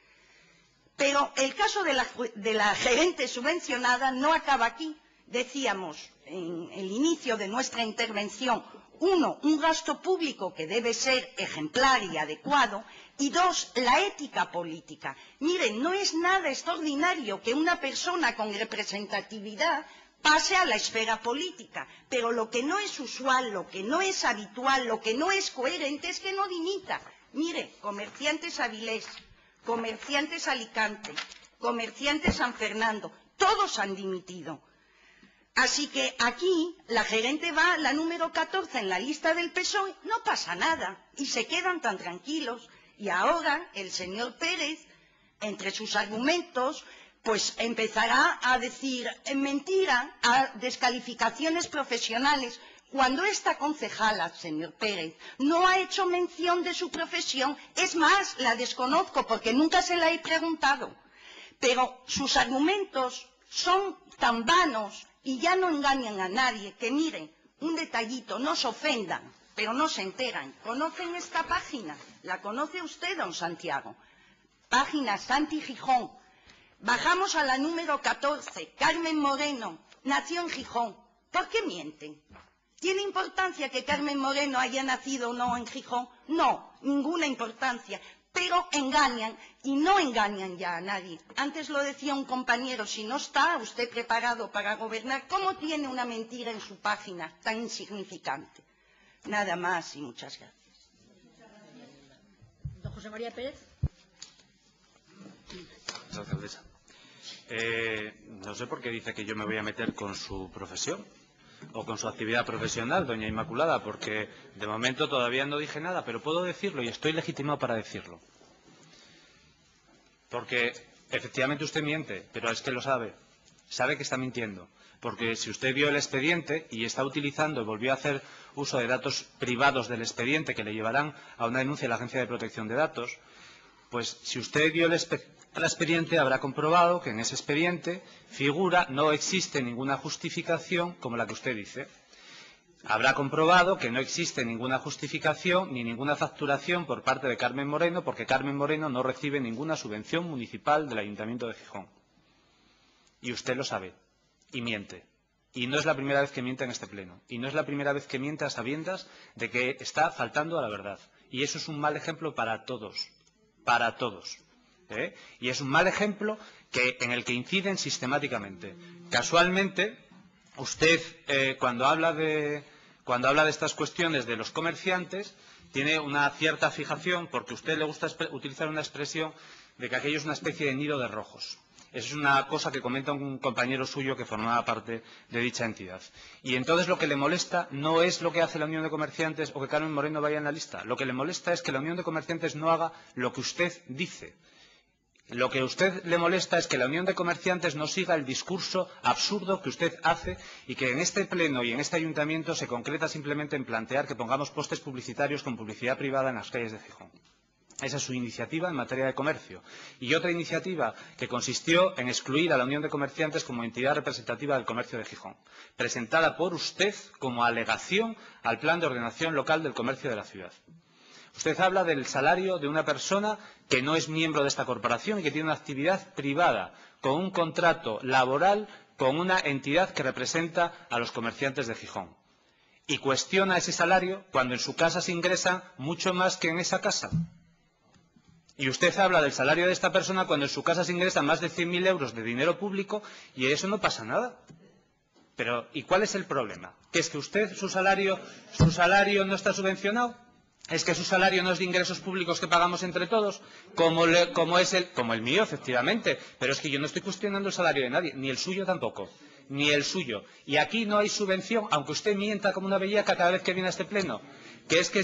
Pero el caso de la gerente subvencionada no acaba aquí. Decíamos en el inicio de nuestra intervención, uno, un gasto público que debe ser ejemplar y adecuado, y dos, la ética política. Miren, no es nada extraordinario que una persona con representatividad pase a la esfera política, pero lo que no es usual, lo que no es habitual, lo que no es coherente es que no dimita. Mire, Comerciantes Avilés, Comerciantes Alicante, Comerciantes San Fernando, todos han dimitido. Así que aquí la gerente va, la número 14 en la lista del PSOE, no pasa nada y se quedan tan tranquilos. Y ahora el señor Pérez, entre sus argumentos, pues empezará a decir mentira, a descalificaciones profesionales, cuando esta concejala, señor Pérez, no ha hecho mención de su profesión. Es más, la desconozco porque nunca se la he preguntado. Pero sus argumentos son tan vanos y ya no engañan a nadie, que miren, un detallito, no se ofendan, pero no se enteran. ¿Conocen esta página? ¿La conoce usted, don Santiago? Página Santi Gijón. Bajamos a la número 14, Carmen Moreno, nació en Gijón. ¿Por qué mienten? ¿Tiene importancia que Carmen Moreno haya nacido o no en Gijón? No, ninguna importancia. pero engañan y no engañan ya a nadie. Antes lo decía un compañero, si no está usted preparado para gobernar, ¿cómo tiene una mentira en su página tan insignificante? Nada más y muchas gracias. Don José María Pérez. Gracias, alcaldesa. No sé por qué dice que yo me voy a meter con su profesión o con su actividad profesional, doña Inmaculada, porque de momento todavía no dije nada, pero puedo decirlo y estoy legitimado para decirlo. Porque efectivamente usted miente, pero es que lo sabe. Sabe que está mintiendo. Porque si usted vio el expediente y está utilizando y volvió a hacer uso de datos privados del expediente que le llevarán a una denuncia de la Agencia de Protección de Datos, pues si usted vio el expediente habrá comprobado que en ese expediente figura, no existe ninguna justificación como la que usted dice. Habrá comprobado que no existe ninguna justificación ni ninguna facturación por parte de Carmen Moreno, porque Carmen Moreno no recibe ninguna subvención municipal del Ayuntamiento de Gijón. Y usted lo sabe, y miente. Y no es la primera vez que miente en este pleno. Y no es la primera vez que miente a sabiendas de que está faltando a la verdad. Y eso es un mal ejemplo para todos. Para todos. Y es un mal ejemplo en el que inciden sistemáticamente. Casualmente, usted, cuando habla de estas cuestiones de los comerciantes, tiene una cierta fijación, porque a usted le gusta utilizar una expresión de que aquello es una especie de nido de rojos. Eso es una cosa que comenta un compañero suyo que formaba parte de dicha entidad. Y entonces lo que le molesta no es lo que hace la Unión de Comerciantes o que Carmen Moreno vaya en la lista. Lo que le molesta es que la Unión de Comerciantes no haga lo que usted dice. Lo que a usted le molesta es que la Unión de Comerciantes no siga el discurso absurdo que usted hace y que en este pleno y en este ayuntamiento se concreta simplemente en plantear que pongamos postes publicitarios con publicidad privada en las calles de Gijón. Esa es su iniciativa en materia de comercio. Y otra iniciativa que consistió en excluir a la Unión de Comerciantes como entidad representativa del comercio de Gijón, presentada por usted como alegación al Plan de Ordenación Local del Comercio de la ciudad. Usted habla del salario de una persona que no es miembro de esta corporación y que tiene una actividad privada, con un contrato laboral con una entidad que representa a los comerciantes de Gijón. Y cuestiona ese salario cuando en su casa se ingresa mucho más que en esa casa. Y usted habla del salario de esta persona cuando en su casa se ingresan más de 100.000 euros de dinero público y de eso no pasa nada. Pero, ¿y cuál es el problema? ¿Que es que usted, su salario no está subvencionado? ¿Es que su salario no es de ingresos públicos que pagamos entre todos? Como el mío, efectivamente. Pero es que yo no estoy cuestionando el salario de nadie, ni el suyo tampoco. Ni el suyo. Y aquí no hay subvención, aunque usted mienta como una bellaca cada vez que viene a este pleno. Que es que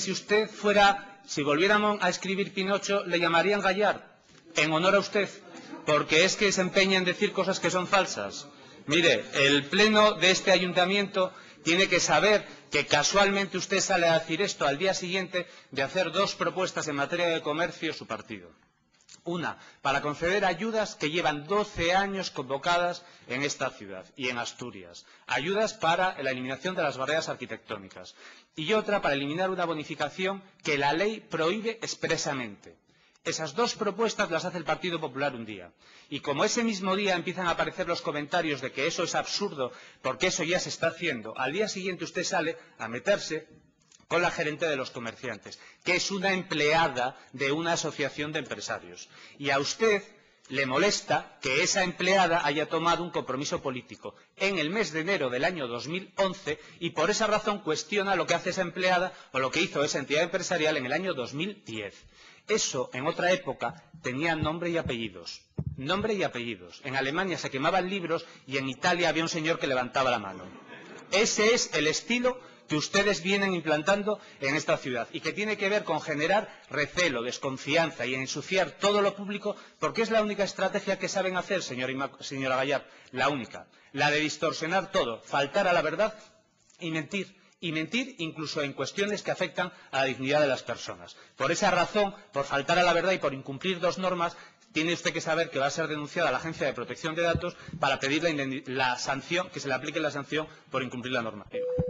si volviéramos a escribir Pinocho, le llamarían Gallard, en honor a usted, porque es que se empeña en decir cosas que son falsas. Mire, el pleno de este ayuntamiento tiene que saber que casualmente usted sale a decir esto al día siguiente de hacer dos propuestas en materia de comercio su partido. Una, para conceder ayudas que llevan 12 años convocadas en esta ciudad y en Asturias. Ayudas para la eliminación de las barreras arquitectónicas. Y otra, para eliminar una bonificación que la ley prohíbe expresamente. Esas dos propuestas las hace el Partido Popular un día. Y como ese mismo día empiezan a aparecer los comentarios de que eso es absurdo, porque eso ya se está haciendo, al día siguiente usted sale a meterse con la gerente de los comerciantes, que es una empleada de una asociación de empresarios. Y a usted le molesta que esa empleada haya tomado un compromiso político en el mes de enero del año 2011 y por esa razón cuestiona lo que hace esa empleada o lo que hizo esa entidad empresarial en el año 2010. Eso, en otra época, tenía nombre y apellidos. Nombre y apellidos. En Alemania se quemaban libros y en Italia había un señor que levantaba la mano. Ese es el estilo que ustedes vienen implantando en esta ciudad y que tiene que ver con generar recelo, desconfianza y ensuciar todo lo público, porque es la única estrategia que saben hacer, señora Gallard, la única, la de distorsionar todo, faltar a la verdad y mentir incluso en cuestiones que afectan a la dignidad de las personas. Por esa razón, por faltar a la verdad y por incumplir dos normas, tiene usted que saber que va a ser denunciada a la Agencia de Protección de Datos para pedir la sanción, que se le aplique la sanción por incumplir la norma.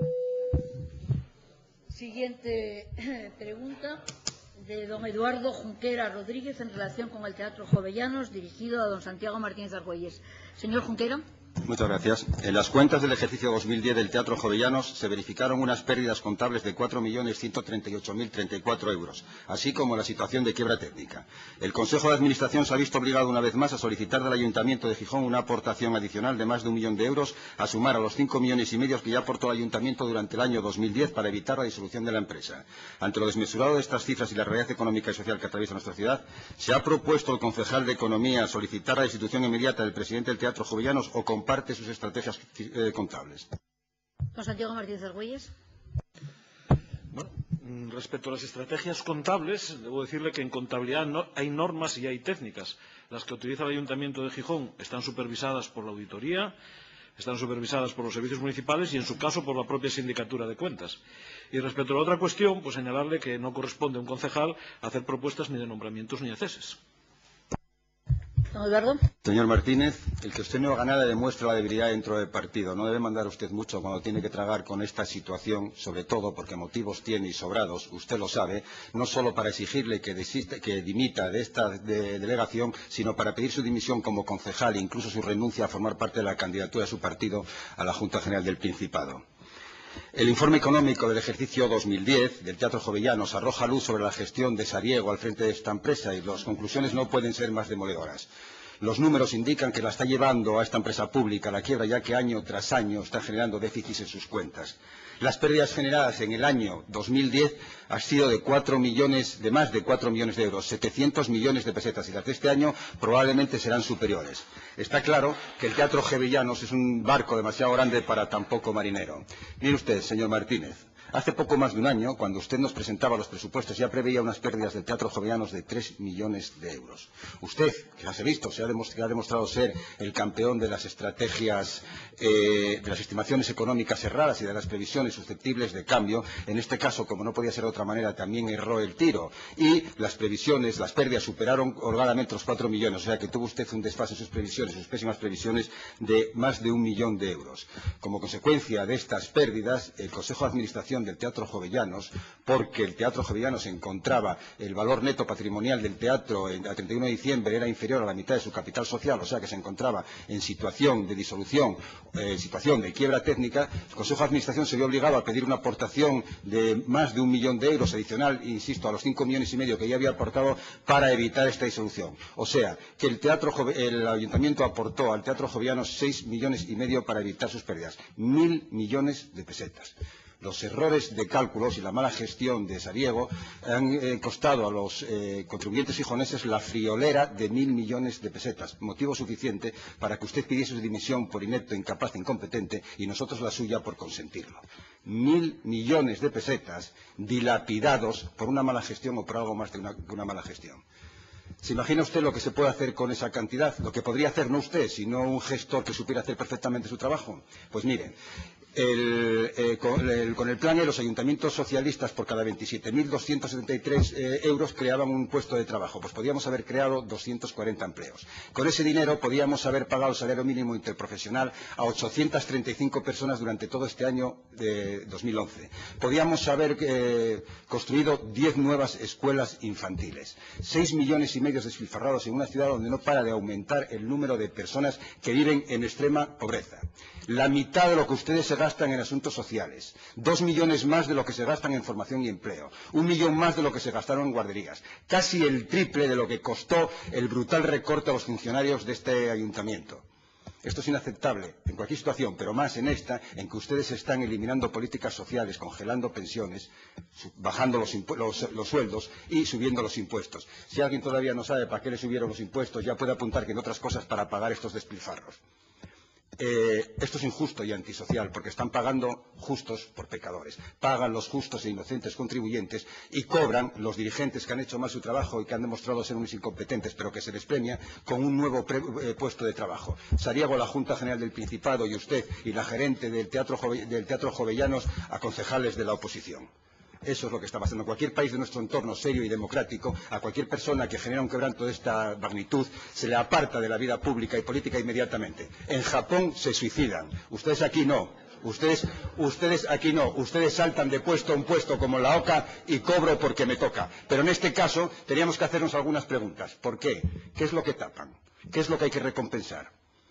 Siguiente pregunta de don Eduardo Junquera Rodríguez en relación con el Teatro Jovellanos, dirigido a don Santiago Martínez Argüelles. Señor Junquera. Muchas gracias. En las cuentas del ejercicio 2010 del Teatro Jovellanos se verificaron unas pérdidas contables de 4.138.034 euros, así como la situación de quiebra técnica. El Consejo de Administración se ha visto obligado una vez más a solicitar del Ayuntamiento de Gijón una aportación adicional de más de 1 millón de euros, a sumar a los 5,5 millones que ya aportó el Ayuntamiento durante el año 2010 para evitar la disolución de la empresa. Ante lo desmesurado de estas cifras y la realidad económica y social que atraviesa nuestra ciudad, ¿se ha propuesto el concejal de Economía solicitar la destitución inmediata del presidente del Teatro Jovellanos o comparte sus estrategias contables? Don Santiago Martínez Argüelles. Bueno, respecto a las estrategias contables, debo decirle que en contabilidad hay normas y hay técnicas. Las que utiliza el Ayuntamiento de Gijón están supervisadas por la auditoría, están supervisadas por los servicios municipales y, en su caso, por la propia Sindicatura de Cuentas. Y respecto a la otra cuestión, pues señalarle que no corresponde a un concejal hacer propuestas ni de nombramientos ni de ceses. Don Eduardo. Señor Martínez, el que usted no haga nada demuestra la debilidad dentro del partido. No debe mandar usted mucho cuando tiene que tragar con esta situación, sobre todo porque motivos tiene y sobrados, usted lo sabe, no solo para exigirle que dimita de esta delegación, sino para pedir su dimisión como concejal e incluso su renuncia a formar parte de la candidatura de su partido a la Junta General del Principado. El informe económico del ejercicio 2010 del Teatro Jovellanos arroja luz sobre la gestión de Sariego al frente de esta empresa y las conclusiones no pueden ser más demoledoras. Los números indican que la está llevando a esta empresa pública a la quiebra, ya que año tras año está generando déficits en sus cuentas. Las pérdidas generadas en el año 2010 han sido de más de 4 millones de euros, 700 millones de pesetas, y las de este año probablemente serán superiores. Está claro que el Teatro Jovellanos es un barco demasiado grande para tan poco marinero. Mire usted, señor Martínez, hace poco más de un año, cuando usted nos presentaba los presupuestos, ya preveía unas pérdidas del Teatro Jovellanos de 3 millones de euros. Usted, que las he visto, ha demostrado ser el campeón de las estrategias, de las estimaciones económicas erradas y de las previsiones susceptibles de cambio. En este caso, como no podía ser de otra manera, también erró el tiro. Y las pérdidas superaron holgadamente los 4 millones. O sea que tuvo usted un desfase en sus previsiones, sus pésimas previsiones, de más de 1 millón de euros. Como consecuencia de estas pérdidas, el Consejo de Administración del Teatro Jovellanos, porque el Teatro Jovellanos encontraba el valor neto patrimonial del teatro a 31 de diciembre era inferior a la mitad de su capital social, o sea que se encontraba en situación de disolución, en situación de quiebra técnica, el Consejo de Administración se vio obligado a pedir una aportación de más de 1 millón de euros adicional, insisto, a los 5,5 millones que ya había aportado para evitar esta disolución. O sea que el Ayuntamiento aportó al Teatro Jovellanos 6,5 millones para evitar sus pérdidas. 1.000 millones de pesetas. Los errores de cálculos y la mala gestión de Sariego han costado a los contribuyentes gijoneses la friolera de 1.000 millones de pesetas, motivo suficiente para que usted pidiese su dimisión por inepto, incapaz e incompetente y nosotros la suya por consentirlo. 1.000 millones de pesetas dilapidados por una mala gestión o por algo más de una mala gestión. ¿Se imagina usted lo que se puede hacer con esa cantidad? Lo que podría hacer no usted, sino un gestor que supiera hacer perfectamente su trabajo. Pues miren, con el plan los ayuntamientos socialistas por cada 27.273 euros creaban un puesto de trabajo. Pues podíamos haber creado 240 empleos. Con ese dinero podíamos haber pagado el salario mínimo interprofesional a 835 personas durante todo este año de 2011. Podíamos haber construido 10 nuevas escuelas infantiles. 6,5 millones despilfarrados en una ciudad donde no para de aumentar el número de personas que viven en extrema pobreza. La mitad de lo que ustedes se gastan en asuntos sociales, 2 millones más de lo que se gastan en formación y empleo, 1 millón más de lo que se gastaron en guarderías, casi el triple de lo que costó el brutal recorte a los funcionarios de este ayuntamiento. Esto es inaceptable en cualquier situación, pero más en esta, en que ustedes están eliminando políticas sociales, congelando pensiones, bajando los sueldos y subiendo los impuestos. Si alguien todavía no sabe para qué le subieron los impuestos, ya puede apuntar que en otras cosas para pagar estos despilfarros. Esto es injusto y antisocial, porque están pagando justos por pecadores. Pagan los justos e inocentes contribuyentes y cobran los dirigentes que han hecho mal su trabajo y que han demostrado ser unos incompetentes, pero que se les premia con un nuevo puesto de trabajo. Sariego, la Junta General del Principado, y usted y la gerente del Teatro Jovellanos a concejales de la oposición. Eso es lo que está pasando. En cualquier país de nuestro entorno serio y democrático, a cualquier persona que genera un quebranto de esta magnitud, se le aparta de la vida pública y política inmediatamente. En Japón se suicidan. Ustedes aquí no. Ustedes aquí no. Ustedes saltan de puesto a un puesto como la oca y cobro porque me toca. Pero en este caso teníamos que hacernos algunas preguntas. ¿Por qué? ¿Qué es lo que tapan? ¿Qué es lo que hay que recompensar?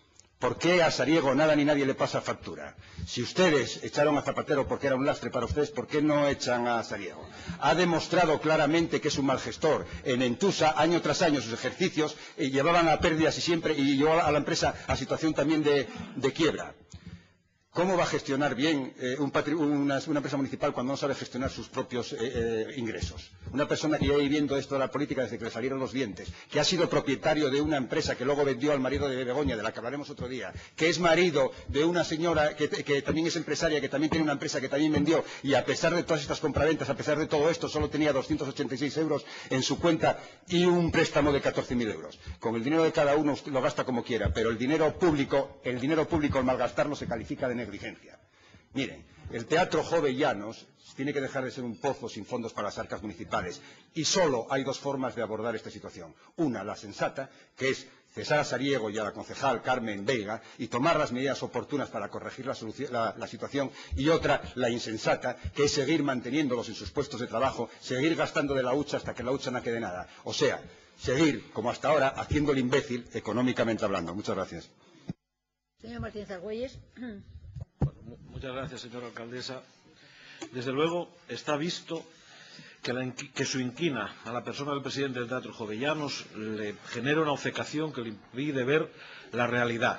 ¿Por qué a Sariego nada ni nadie le pasa factura? Si ustedes echaron a Zapatero porque era un lastre para ustedes, ¿por qué no echan a Sariego? Ha demostrado claramente que es un mal gestor. En Entusa, año tras año, sus ejercicios llevaban a pérdidas y llevó a la empresa a situación también de quiebra. ¿Cómo va a gestionar bien una empresa municipal cuando no sabe gestionar sus propios ingresos? Una persona que lleva viviendo esto de la política desde que le salieron los dientes, que ha sido propietario de una empresa que luego vendió al marido de Begoña, de la que hablaremos otro día, que es marido de una señora que también es empresaria, que también tiene una empresa que también vendió, y a pesar de todas estas compraventas, a pesar de todo esto, solo tenía 286 euros en su cuenta y un préstamo de 14.000 euros. Con el dinero de cada uno usted lo gasta como quiera, pero el dinero público, al malgastarlo, se califica de negligencia. Miren, el Teatro Jovellanos tiene que dejar de ser un pozo sin fondos para las arcas municipales, y solo hay dos formas de abordar esta situación. Una, la sensata, que es cesar a Sariego y a la concejal Carmen Veiga y tomar las medidas oportunas para corregir la situación, y otra, la insensata, que es seguir manteniéndolos en sus puestos de trabajo, seguir gastando de la hucha hasta que la hucha no quede nada. O sea, seguir, como hasta ahora, haciendo el imbécil económicamente hablando. Muchas gracias. Señor Martínez Argüelles. Muchas gracias, señora alcaldesa. Desde luego, está visto que su inquina a la persona del presidente del Teatro Jovellanos le genera una obcecación que le impide ver la realidad.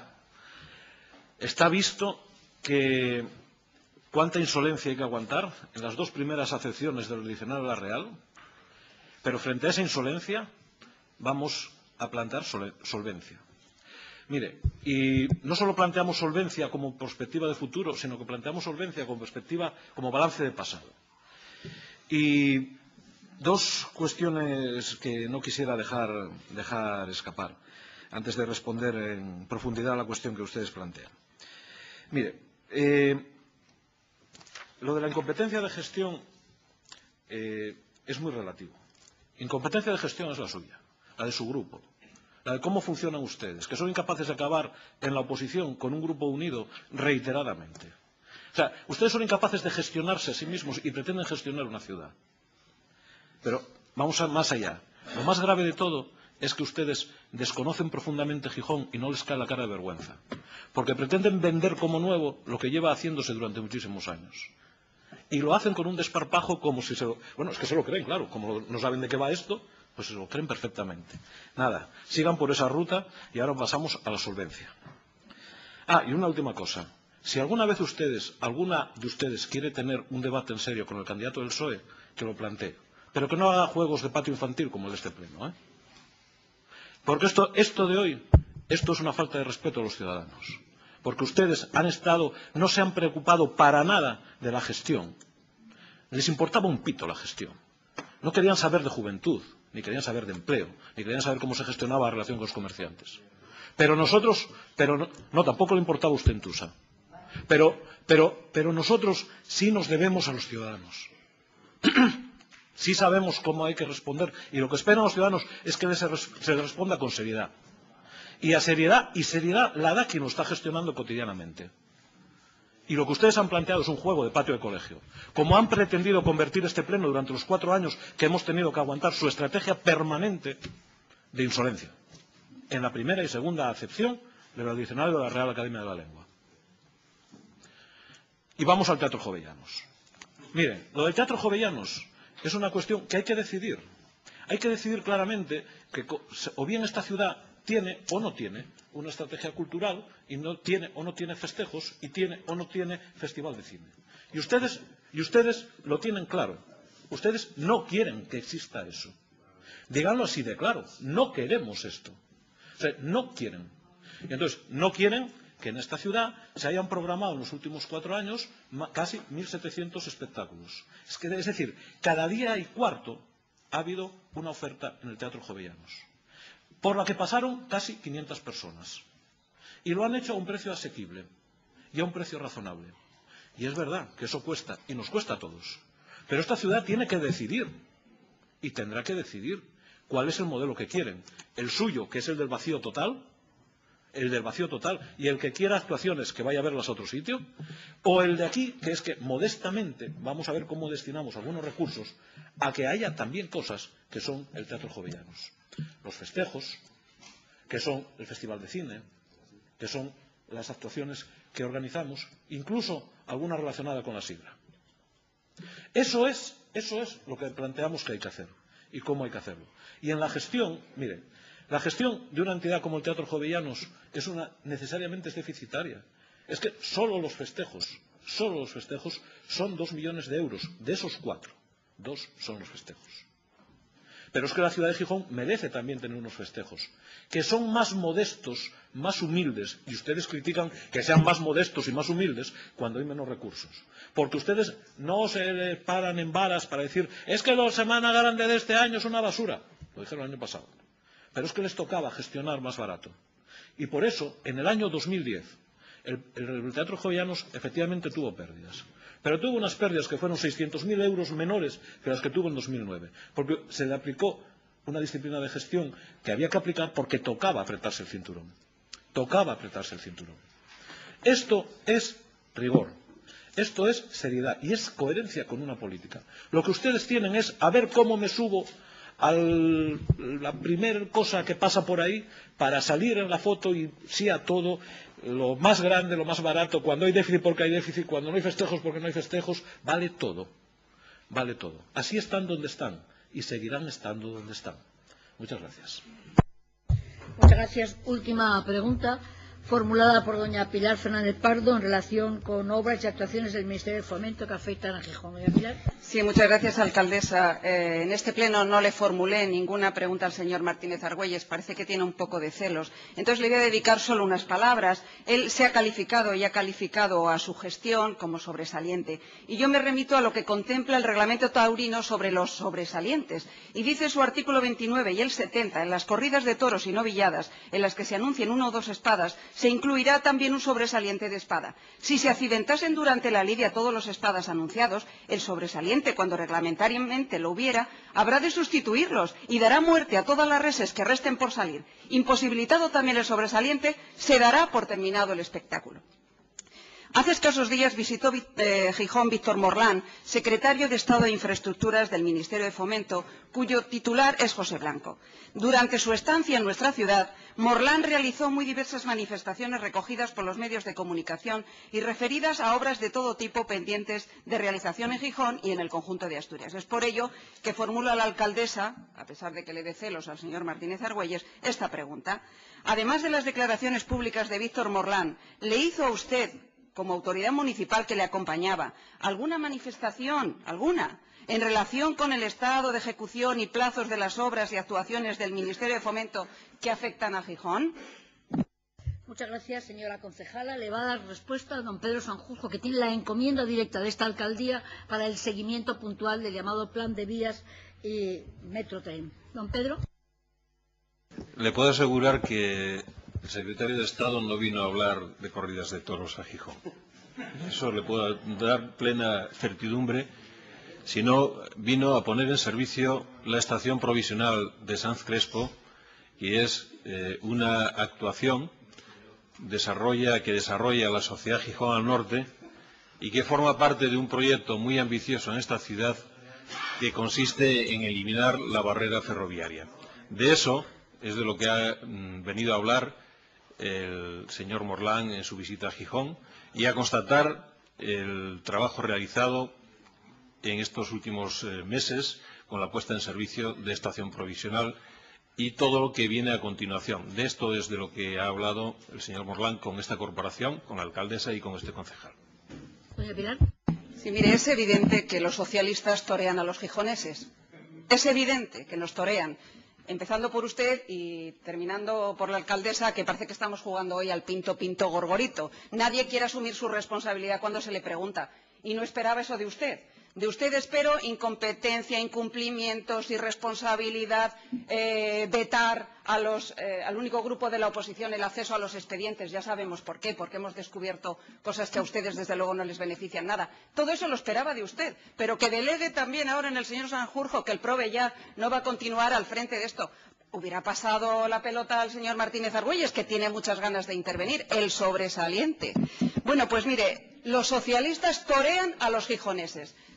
Está visto que cuánta insolencia hay que aguantar en las dos primeras acepciones del diccionario de la Real, pero frente a esa insolencia vamos a plantear solvencia. Mire, y no solo planteamos solvencia como perspectiva de futuro, sino que planteamos solvencia como perspectiva, como balance de pasado. Y dos cuestiones que no quisiera dejar escapar antes de responder en profundidad a la cuestión que ustedes plantean. Mire, lo de la incompetencia de gestión es muy relativo. Incompetencia de gestión es la suya, la de su grupo. La de cómo funcionan ustedes, que son incapaces de acabar en la oposición con un grupo unido reiteradamente. O sea, ustedes son incapaces de gestionarse a sí mismos y pretenden gestionar una ciudad. Pero vamos más allá. Lo más grave de todo es que ustedes desconocen profundamente Gijón y no les cae la cara de vergüenza. Porque pretenden vender como nuevo lo que lleva haciéndose durante muchísimos años. Y lo hacen con un desparpajo como si se lo... Bueno, es que se lo creen, claro. Como no saben de qué va esto, pues se lo creen perfectamente. Nada, sigan por esa ruta y ahora pasamos a la solvencia. Y una última cosa. Si alguna vez alguna de ustedes quiere tener un debate en serio con el candidato del PSOE, que lo plantee. Pero que no haga juegos de patio infantil como el de este pleno, Porque esto de hoy, esto es una falta de respeto a los ciudadanos. Porque ustedes no se han preocupado para nada de la gestión. Les importaba un pito la gestión. No querían saber de juventud, ni querían saber de empleo, ni querían saber cómo se gestionaba la relación con los comerciantes. Pero nosotros, no, tampoco le importaba a usted Entusa. Pero nosotros sí nos debemos a los ciudadanos. Sí sabemos cómo hay que responder, y lo que esperan los ciudadanos es que se les responda con seriedad. Y seriedad la da quien lo está gestionando cotidianamente. Y lo que ustedes han planteado es un juego de patio de colegio. Como han pretendido convertir este pleno durante los 4 años que hemos tenido que aguantar su estrategia permanente de insolencia. En la primera y segunda acepción del diccionario de la Real Academia de la Lengua. Y vamos al Teatro Jovellanos. Miren, lo del Teatro Jovellanos es una cuestión que hay que decidir. Hay que decidir claramente que o bien esta ciudad tiene o no tiene una estrategia cultural y no tiene o no tiene festejos y tiene o no tiene festival de cine. Y ustedes lo tienen claro. Ustedes no quieren que exista eso. Díganlo así de claro. No queremos esto. O sea, no quieren. Y entonces, no quieren que en esta ciudad se hayan programado en los últimos 4 años casi 1.700 espectáculos. Es decir, cada día y cuarto ha habido una oferta en el Teatro Jovellanos, por la que pasaron casi 500 personas. Y lo han hecho a un precio asequible y a un precio razonable. Y es verdad que eso cuesta, y nos cuesta a todos. Pero esta ciudad tiene que decidir, y tendrá que decidir cuál es el modelo que quieren. El suyo, que es el del vacío total, y el que quiera actuaciones que vaya a verlas a otro sitio, o el de aquí, que es que modestamente vamos a ver cómo destinamos algunos recursos a que haya también cosas que son el Teatro Jovellanos. Los festejos, que son el Festival de Cine, que son las actuaciones que organizamos, incluso alguna relacionada con la sidra. Eso es lo que planteamos que hay que hacer y cómo hay que hacerlo. Y en la gestión, mire, la gestión de una entidad como el Teatro Jovellanos necesariamente es deficitaria. Es que solo los festejos son 2 millones de euros. De esos 4, 2 son los festejos. Pero es que la ciudad de Gijón merece también tener unos festejos, que son más modestos, más humildes, y ustedes critican que sean más modestos y más humildes cuando hay menos recursos. Porque ustedes no se paran en varas para decir, es que la Semana Grande de este año es una basura. Lo dijeron el año pasado. Pero es que les tocaba gestionar más barato. Y por eso, en el año 2010, el Teatro Jovellanos efectivamente tuvo pérdidas. Pero tuvo unas pérdidas que fueron 600.000 euros menores que las que tuvo en 2009. Porque se le aplicó una disciplina de gestión que había que aplicar porque tocaba apretarse el cinturón. Tocaba apretarse el cinturón. Esto es rigor. Esto es seriedad y es coherencia con una política. Lo que ustedes tienen es a ver cómo me subo a la primera cosa que pasa por ahí para salir en la foto y sí a todo, lo más grande, lo más barato, cuando hay déficit porque hay déficit, cuando no hay festejos porque no hay festejos, vale todo. Vale todo. Así están donde están y seguirán estando donde están. Muchas gracias. Muchas gracias. Última pregunta, formulada por doña Pilar Fernández Pardo en relación con obras y actuaciones del Ministerio de Fomento que afectan a Gijón. Doña Pilar. Sí, muchas gracias, alcaldesa. En este pleno no le formulé ninguna pregunta al señor Martínez Argüelles. Parece que tiene un poco de celos. Entonces le voy a dedicar solo unas palabras. Él se ha calificado y ha calificado a su gestión como sobresaliente. Y yo me remito a lo que contempla el reglamento taurino sobre los sobresalientes. Y dice su artículo 29 y el 70, en las corridas de toros y novilladas, en las que se anuncien 1 o 2 espadas, se incluirá también un sobresaliente de espada. Si se accidentasen durante la lidia todos los espadas anunciados, el sobresaliente, cuando reglamentariamente lo hubiera, habrá de sustituirlos y dará muerte a todas las reses que resten por salir. Imposibilitado también el sobresaliente, se dará por terminado el espectáculo. Hace escasos días visitó Gijón Víctor Morlán, secretario de Estado de Infraestructuras del Ministerio de Fomento, cuyo titular es José Blanco. Durante su estancia en nuestra ciudad, Morlán realizó muy diversas manifestaciones recogidas por los medios de comunicación y referidas a obras de todo tipo pendientes de realización en Gijón y en el conjunto de Asturias. Es por ello que formulo a la alcaldesa, a pesar de que le dé celos al señor Martínez Argüelles, esta pregunta. Además de las declaraciones públicas de Víctor Morlán, ¿le hizo a usted, como autoridad municipal que le acompañaba, alguna manifestación, en relación con el estado de ejecución y plazos de las obras y actuaciones del Ministerio de Fomento que afectan a Gijón? Muchas gracias, señora concejala. Le va a dar respuesta a don Pedro Sanjurjo, que tiene la encomienda directa de esta alcaldía para el seguimiento puntual del llamado Plan de Vías y Metrotren. Don Pedro. Le puedo asegurar que el secretario de Estado no vino a hablar de corridas de toros a Gijón. Eso le puedo dar plena certidumbre, sino vino a poner en servicio la estación provisional de Sanz Crespo, y es una actuación que desarrolla la Sociedad Gijón al Norte y que forma parte de un proyecto muy ambicioso en esta ciudad que consiste en eliminar la barrera ferroviaria. De eso es de lo que ha venido a hablar el señor Morlán en su visita a Gijón y a constatar el trabajo realizado en estos últimos meses con la puesta en servicio de estación provisional y todo lo que viene a continuación. De esto es de lo que ha hablado el señor Morlán con esta corporación, con la alcaldesa y con este concejal. Doña Pilar. Sí, mire, es evidente que los socialistas torean a los gijoneses. Es evidente que nos torean. Empezando por usted y terminando por la alcaldesa, que parece que estamos jugando hoy al pinto, pinto, gorgorito. Nadie quiere asumir su responsabilidad cuando se le pregunta. Y no esperaba eso de usted. De usted espero incompetencia, incumplimientos, irresponsabilidad, vetar al único grupo de la oposición el acceso a los expedientes. Ya sabemos por qué, porque hemos descubierto cosas que a ustedes desde luego no les benefician nada. Todo eso lo esperaba de usted, pero que delegue también ahora en el señor Sanjurjo que el PROVE ya no va a continuar al frente de esto. Hubiera pasado la pelota al señor Martínez Argüelles, que tiene muchas ganas de intervenir, el sobresaliente. Bueno, pues mire, los socialistas torean a los gijoneses.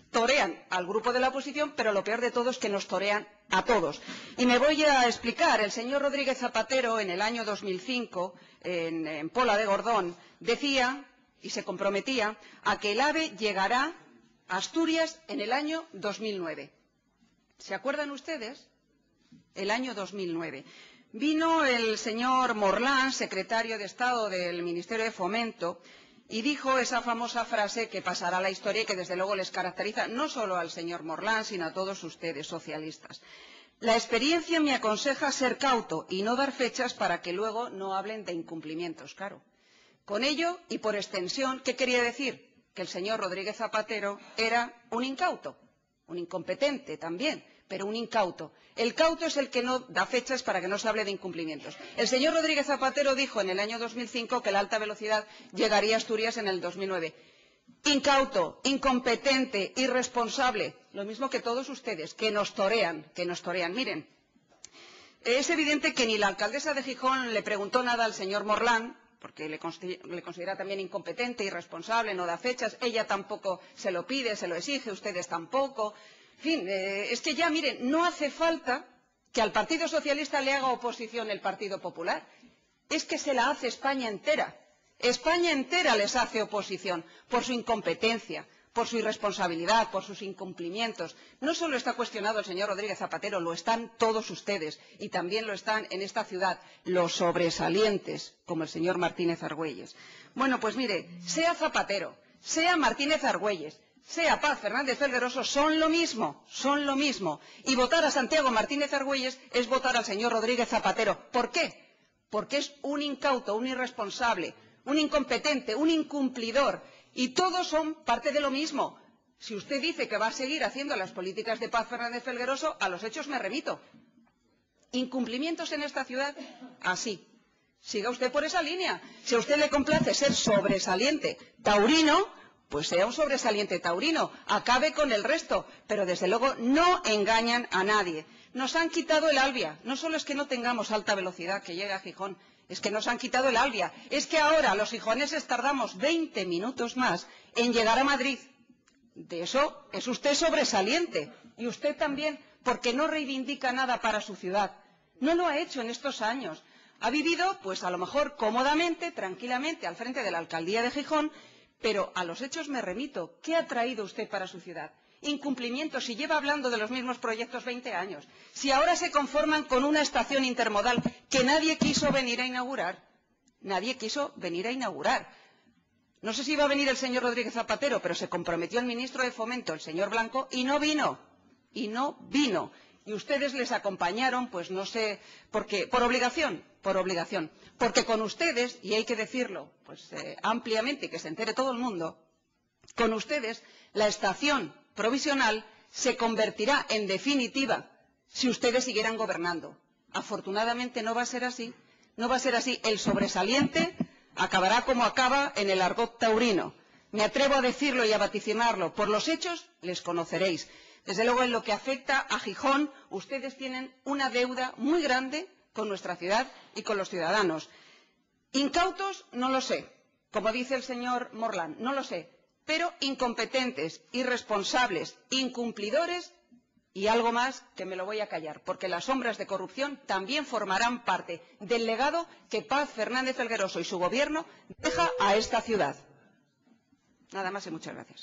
torean al grupo de la oposición, pero lo peor de todo es que nos torean a todos. Y me voy a explicar. El señor Rodríguez Zapatero, en el año 2005, en Pola de Gordón, decía y se comprometía a que el AVE llegará a Asturias en el año 2009. ¿Se acuerdan ustedes? El año 2009. Vino el señor Morlán, secretario de Estado del Ministerio de Fomento, y dijo esa famosa frase que pasará a la historia y que desde luego les caracteriza no solo al señor Morlán, sino a todos ustedes, socialistas. La experiencia me aconseja ser cauto y no dar fechas para que luego no hablen de incumplimientos, claro. Con ello, y por extensión, ¿qué quería decir? Que el señor Rodríguez Zapatero era un incauto, un incompetente también, pero un incauto. El cauto es el que no da fechas para que no se hable de incumplimientos. El señor Rodríguez Zapatero dijo en el año 2005 que la alta velocidad llegaría a Asturias en el 2009. Incauto, incompetente, irresponsable, lo mismo que todos ustedes, que nos torean, que nos torean. Miren, es evidente que ni la alcaldesa de Gijón le preguntó nada al señor Morlán, porque le considera también incompetente, irresponsable, no da fechas, ella tampoco se lo pide, se lo exige, ustedes tampoco. En fin, es que ya, miren, no hace falta que al Partido Socialista le haga oposición el Partido Popular. Es que se la hace España entera. España entera les hace oposición por su incompetencia, por su irresponsabilidad, por sus incumplimientos. No solo está cuestionado el señor Rodríguez Zapatero, lo están todos ustedes y también lo están en esta ciudad los sobresalientes, como el señor Martínez Argüelles. Bueno, pues mire, sea Zapatero, sea Martínez Argüelles, sea Paz Fernández Felgueroso, son lo mismo, son lo mismo. Y votar a Santiago Martínez Argüelles es votar al señor Rodríguez Zapatero. ¿Por qué? Porque es un incauto, un irresponsable, un incompetente, un incumplidor. Y todos son parte de lo mismo. Si usted dice que va a seguir haciendo las políticas de Paz Fernández Felgueroso, a los hechos me remito. ¿Incumplimientos en esta ciudad? Así. Siga usted por esa línea. Si a usted le complace ser sobresaliente taurino, pues sea un sobresaliente taurino, acabe con el resto, pero desde luego no engañan a nadie. Nos han quitado el Alvia. No solo es que no tengamos alta velocidad que llegue a Gijón, es que nos han quitado el Alvia. Es que ahora los gijoneses tardamos 20 minutos más en llegar a Madrid. De eso es usted sobresaliente. Y usted también, porque no reivindica nada para su ciudad. No lo ha hecho en estos años. Ha vivido, pues a lo mejor cómodamente, tranquilamente, al frente de la alcaldía de Gijón, pero a los hechos me remito. ¿Qué ha traído usted para su ciudad? Incumplimientos, si lleva hablando de los mismos proyectos 20 años. Si ahora se conforman con una estación intermodal que nadie quiso venir a inaugurar. Nadie quiso venir a inaugurar. No sé si iba a venir el señor Rodríguez Zapatero, pero se comprometió el ministro de Fomento, el señor Blanco, y no vino. Y no vino. Y ustedes les acompañaron, pues no sé, porque por obligación. Porque con ustedes, y hay que decirlo pues ampliamente, que se entere todo el mundo, con ustedes la estación provisional se convertirá en definitiva si ustedes siguieran gobernando. Afortunadamente no va a ser así. No va a ser así. El sobresaliente acabará como acaba en el argot taurino. Me atrevo a decirlo y a vaticinarlo. Por los hechos les conoceréis. Desde luego, en lo que afecta a Gijón, ustedes tienen una deuda muy grande con nuestra ciudad y con los ciudadanos. Incautos, no lo sé. Como dice el señor Morlán, no lo sé. Pero incompetentes, irresponsables, incumplidores y algo más que me lo voy a callar, porque las sombras de corrupción también formarán parte del legado que Paz Fernández Felgueroso y su gobierno deja a esta ciudad. Nada más y muchas gracias.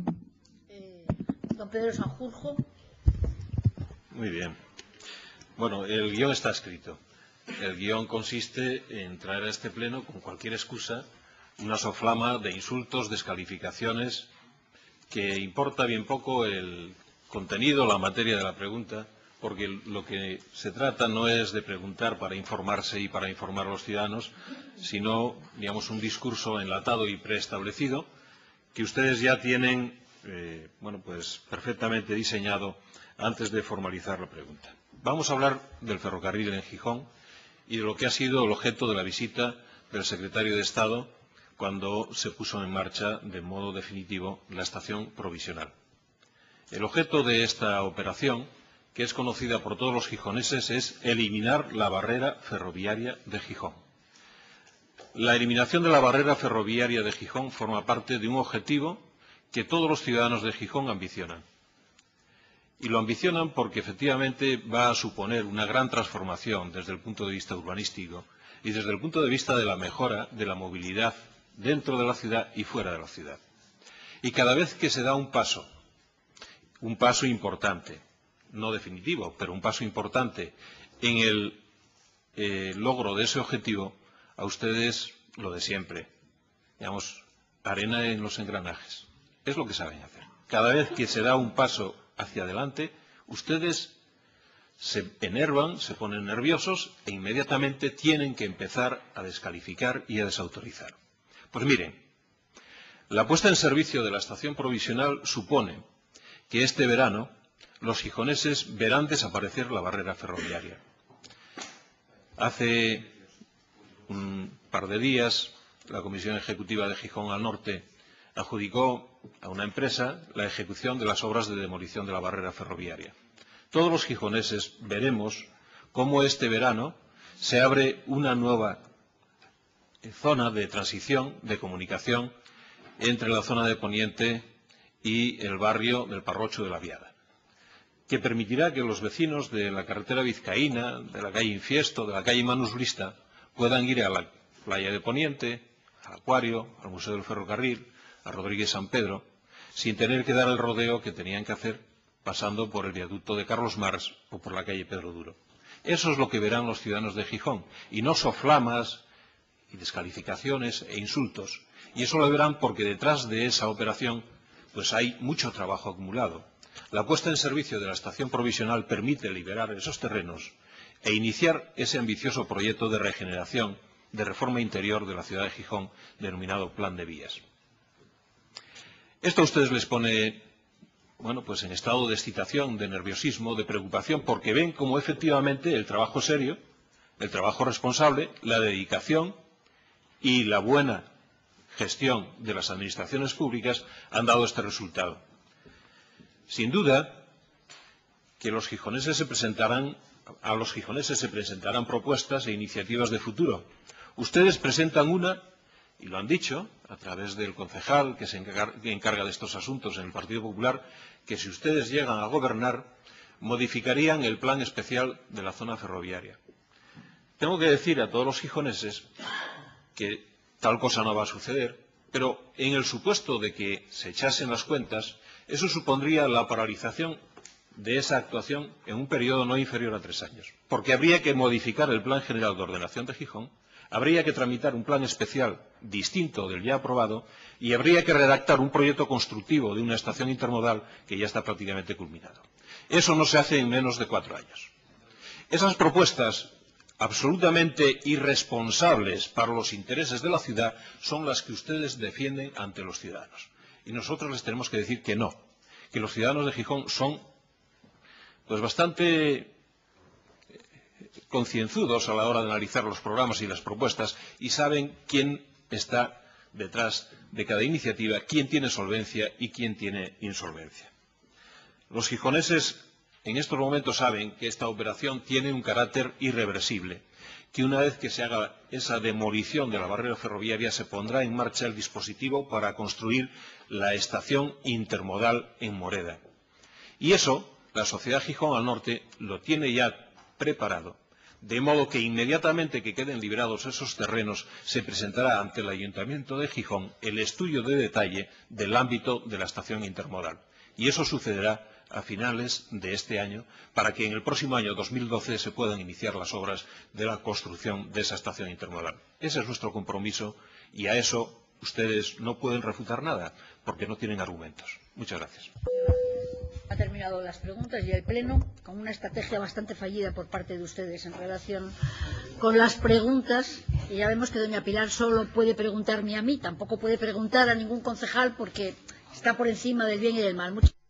Don Pedro Sanjurjo. Muy bien. Bueno, el guión está escrito. El guión consiste en traer a este pleno con cualquier excusa una soflama de insultos, descalificaciones, que importa bien poco el contenido, la materia de la pregunta, porque lo que se trata no es de preguntar para informarse y para informar a los ciudadanos, sino, digamos, un discurso enlatado y preestablecido que ustedes ya tienen, pues perfectamente diseñado antes de formalizar la pregunta. Vamos a hablar del ferrocarril en Gijón y de lo que ha sido el objeto de la visita del secretario de Estado cuando se puso en marcha de modo definitivo la estación provisional. El objeto de esta operación, que es conocida por todos los gijoneses, es eliminar la barrera ferroviaria de Gijón. La eliminación de la barrera ferroviaria de Gijón forma parte de un objetivo que todos los ciudadanos de Gijón ambicionan. Y lo ambicionan porque efectivamente va a suponer una gran transformación desde el punto de vista urbanístico y desde el punto de vista de la mejora de la movilidad dentro de la ciudad y fuera de la ciudad. Y cada vez que se da un paso importante, no definitivo, pero un paso importante en el logro de ese objetivo, a ustedes lo de siempre, digamos, arena en los engranajes. Es lo que saben hacer. Cada vez que se da un paso hacia adelante, ustedes se enervan, se ponen nerviosos e inmediatamente tienen que empezar a descalificar y a desautorizar. Pues miren, la puesta en servicio de la estación provisional supone que este verano los gijoneses verán desaparecer la barrera ferroviaria. Hace un par de días, la Comisión Ejecutiva de Gijón al Norte adjudicó a una empresa la ejecución de las obras de demolición de la barrera ferroviaria. Todos los gijoneses veremos cómo este verano se abre una nueva zona de transición, de comunicación, entre la zona de Poniente y el barrio del Parrocho de la Viada, que permitirá que los vecinos de la carretera vizcaína, de la calle Infiesto, de la calle Manus Brista, puedan ir a la playa de Poniente, al Acuario, al Museo del Ferrocarril, a Rodríguez San Pedro, sin tener que dar el rodeo que tenían que hacer pasando por el viaducto de Carlos Marx o por la calle Pedro Duro. Eso es lo que verán los ciudadanos de Gijón, y no soflamas y descalificaciones e insultos. Y eso lo verán porque detrás de esa operación pues hay mucho trabajo acumulado. La puesta en servicio de la estación provisional permite liberar esos terrenos e iniciar ese ambicioso proyecto de regeneración, de reforma interior de la ciudad de Gijón, denominado Plan de Vías. Esto a ustedes les pone, bueno, pues en estado de excitación, de nerviosismo, de preocupación, porque ven como efectivamente el trabajo serio, el trabajo responsable, la dedicación y la buena gestión de las administraciones públicas han dado este resultado. Sin duda que a los gijoneses se presentarán propuestas e iniciativas de futuro. Ustedes presentan una, y lo han dicho, a través del concejal que se encarga de estos asuntos en el Partido Popular, que si ustedes llegan a gobernar, modificarían el plan especial de la zona ferroviaria. Tengo que decir a todos los gijoneses que tal cosa no va a suceder, pero en el supuesto de que se echasen las cuentas, eso supondría la paralización de esa actuación en un periodo no inferior a 3 años, porque habría que modificar el Plan General de Ordenación de Gijón, habría que tramitar un plan especial distinto del ya aprobado y habría que redactar un proyecto constructivo de una estación intermodal que ya está prácticamente culminado. Eso no se hace en menos de 4 años. Esas propuestas absolutamente irresponsables para los intereses de la ciudad son las que ustedes defienden ante los ciudadanos. Y nosotros les tenemos que decir que no, que los ciudadanos de Gijón son pues bastante concienzudos a la hora de analizar los programas y las propuestas y saben quién está detrás de cada iniciativa, quién tiene solvencia y quién tiene insolvencia. Los gijoneses en estos momentos saben que esta operación tiene un carácter irreversible, que una vez que se haga esa demolición de la barrera ferroviaria se pondrá en marcha el dispositivo para construir la estación intermodal en Moreda. Y eso, la sociedad Gijón al Norte lo tiene ya preparado, de modo que inmediatamente que queden liberados esos terrenos se presentará ante el Ayuntamiento de Gijón el estudio de detalle del ámbito de la estación intermodal. Y eso sucederá a finales de este año, para que en el próximo año 2012 se puedan iniciar las obras de la construcción de esa estación intermodal. Ese es nuestro compromiso y a eso ustedes no pueden refutar nada, porque no tienen argumentos. Muchas gracias. Ha terminado las preguntas y el Pleno, con una estrategia bastante fallida por parte de ustedes en relación con las preguntas. Y ya vemos que doña Pilar solo puede preguntarme a mí, tampoco puede preguntar a ningún concejal porque está por encima del bien y del mal.